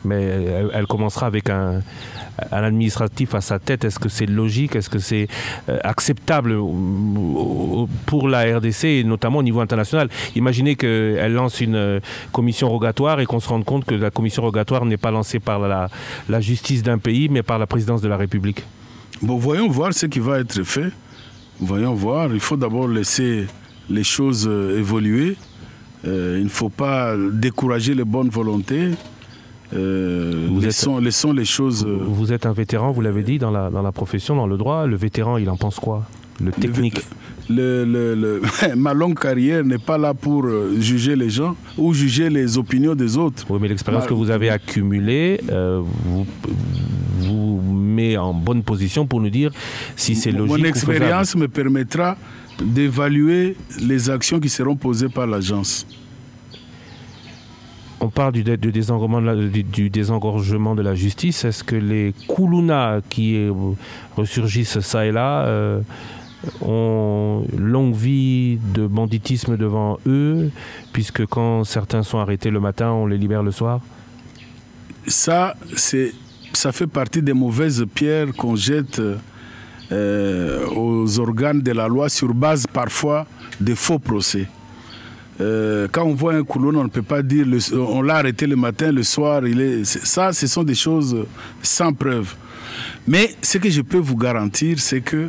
Mais elle, elle commencera avec un, un administratif à sa tête. Est-ce que c'est logique? Est-ce que c'est euh, acceptable pour la R D C, et notamment au niveau international? Imaginez qu'elle lance une euh, commission rogatoire et qu'on se rende compte que la commission rogatoire n'est pas lancée par la, la justice d'un pays, mais par la présidence de la République. Bon, voyons voir ce qui va être fait. Voyons voir. Il faut d'abord laisser les choses euh, évoluer. Euh, il ne faut pas décourager les bonnes volontés. Euh, laissons, êtes, laissons les choses... Euh... Vous êtes un vétéran, vous l'avez dit, dans la, dans la profession, dans le droit. Le vétéran, il en pense quoi? Le technique le, le, le, le, Ma longue carrière n'est pas là pour euh, juger les gens ou juger les opinions des autres. Oui, mais l'expérience Ma... que vous avez accumulée euh, vous, vous met en bonne position pour nous dire si c'est logique. Mon expérience me permettra d'évaluer les actions qui seront posées par l'agence. On parle du, du, désengorgement de la, du, du désengorgement de la justice. Est-ce que les koulounas qui euh, ressurgissent ça et là euh, ont longue vie de banditisme devant eux, puisque quand certains sont arrêtés le matin, on les libère le soir? Ça, c'est, ça fait partie des mauvaises pierres qu'on jette euh, aux organes de la loi sur base parfois de faux procès. Euh, quand on voit un couloun, on ne peut pas dire le, on l'a arrêté le matin, le soir, il est, ça, ce sont des choses sans preuve. Mais ce que je peux vous garantir, c'est que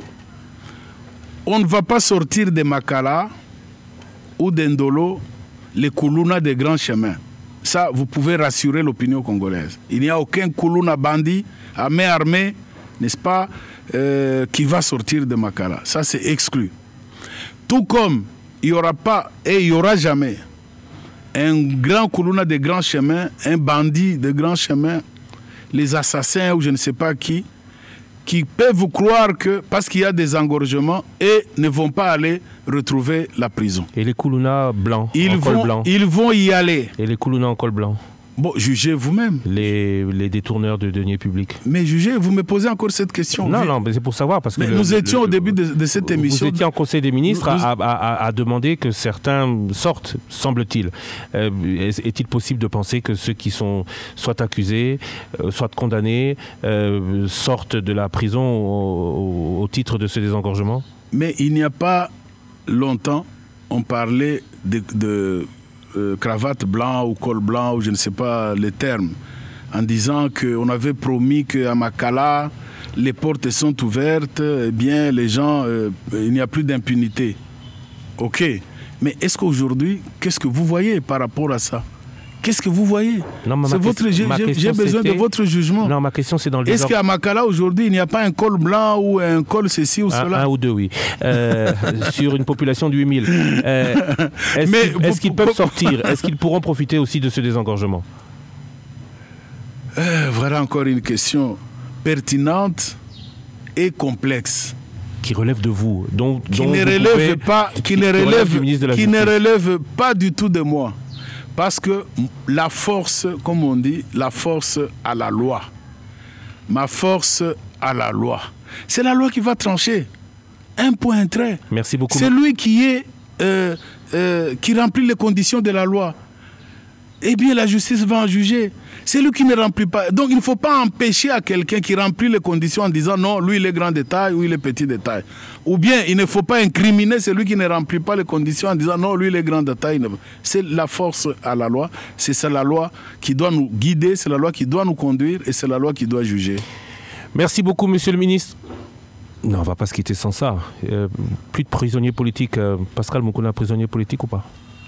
on ne va pas sortir de Makala ou d'Indolo les koulounas des grands chemins. Ça, vous pouvez rassurer l'opinion congolaise. Il n'y a aucun koulouna bandit à main armée, n'est-ce pas, euh, qui va sortir de Makala. Ça, c'est exclu. Tout comme il n'y aura pas et il n'y aura jamais un grand koulouna de grands chemins, un bandit de grands chemins, les assassins ou je ne sais pas qui, qui peuvent vous croire que parce qu'il y a des engorgements et ne vont pas aller retrouver la prison. Et les koulounas blancs, ils en vont, col blanc. Ils vont y aller. Et les koulounas en col blanc. Bon, jugez vous-même. Les, les détourneurs de deniers publics. Mais jugez, vous me posez encore cette question. Non, non, mais c'est pour savoir. Parce que le, nous étions le, au début de, de cette émission. Vous étiez en Conseil des ministres nous, à, à, à, à demander que certains sortent, semble-t-il. Euh, Est-il possible de penser que ceux qui sont soit accusés, euh, soit condamnés, euh, sortent de la prison au, au, au titre de ce désengorgement? Mais il n'y a pas longtemps, on parlait de... de Euh, cravate blanc ou col blanc ou je ne sais pas les termes, en disant qu'on avait promis qu'à Makala les portes sont ouvertes, eh bien les gens, euh, il n'y a plus d'impunité. Ok, mais est-ce qu'aujourd'hui, qu'est-ce que vous voyez par rapport à ça? Qu'est-ce que vous voyez? J'ai besoin de votre jugement. Non, ma question c'est dans le Est-ce qu'à Makala aujourd'hui, il n'y a pas un col blanc ou un col ceci ou un, cela? Un ou deux, oui. Euh, sur une population de huit mille. Euh, Est-ce qu'ils est qu'ils peuvent sortir? Est-ce qu'ils pourront profiter aussi de ce désengorgement? euh, Voilà encore une question pertinente et complexe. Qui relève de vous, dont, qui dont ne vous relève pouvez, pas, qui, qui ne relève, relève qui ne relève pas du tout de moi. Parce que la force, comme on dit, la force à la loi. Ma force à la loi. C'est la loi qui va trancher. Un point, un trait. Merci beaucoup. C'est lui qui, est, euh, euh, qui remplit les conditions de la loi. Eh bien, la justice va en juger. C'est lui qui ne remplit pas. Donc, il ne faut pas empêcher à quelqu'un qui remplit les conditions en disant non, lui, il est grand détail ou il est petit détail. Ou bien, il ne faut pas incriminer celui qui ne remplit pas les conditions en disant non, lui, il est grand détail. C'est la force à la loi. C'est ça la loi qui doit nous guider, c'est la loi qui doit nous conduire et c'est la loi qui doit juger. Merci beaucoup, monsieur le ministre. Non, on ne va pas se quitter sans ça. Euh, plus de prisonniers politiques. Euh, Pascal Moukouna, prisonnier politique ou pas?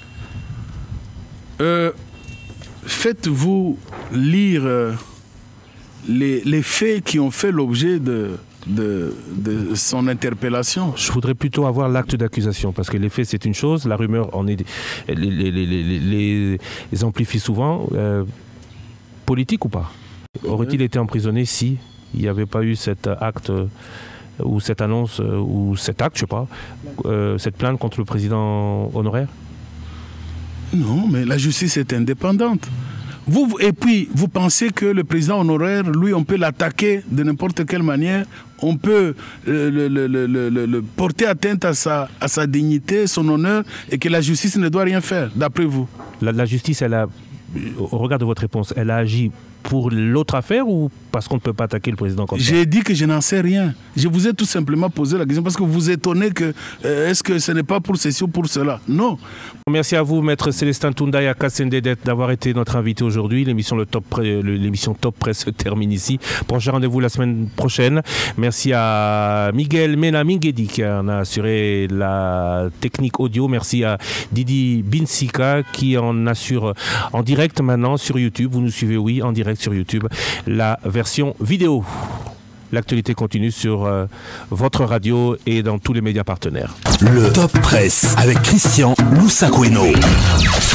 euh, Faites-vous lire euh, les, les faits qui ont fait l'objet de, de, de son interpellation. Je voudrais plutôt avoir l'acte d'accusation, parce que les faits, c'est une chose, la rumeur en est, les, les, les, les, les amplifie souvent. Euh, politique ou pas? Aurait-il été emprisonné si il n'y avait pas eu cet acte euh, ou cette annonce, euh, ou cet acte, je sais pas, euh, cette plainte contre le président honoraire? Non, mais la justice est indépendante. Vous, et puis, vous pensez que le président honoraire, lui, on peut l'attaquer de n'importe quelle manière, on peut euh, le, le, le, le, le porter atteinte à sa, à sa dignité, son honneur, et que la justice ne doit rien faire, d'après vous? La, la justice, elle a, au regard de votre réponse, elle a agi pour l'autre affaire ou parce qu'on ne peut pas attaquer le président comme ça? J'ai dit que je n'en sais rien. Je vous ai tout simplement posé la question parce que vous vous étonnez que euh, est-ce que ce n'est pas pour ceci ou pour cela? Non. Merci à vous, Maître Célestin Toundaya Kassendedet, d'avoir été notre invité aujourd'hui. L'émission le Top, l'émission Top Presse se termine ici. Prochain rendez-vous la semaine prochaine. Merci à Miguel Mena Mingedi qui en a assuré la technique audio. Merci à Didi Binsika qui en assure en direct maintenant sur YouTube. Vous nous suivez, oui, en direct sur YouTube, la version vidéo. L'actualité continue sur euh, votre radio et dans tous les médias partenaires. Le Top Presse avec Christian Loussakweno.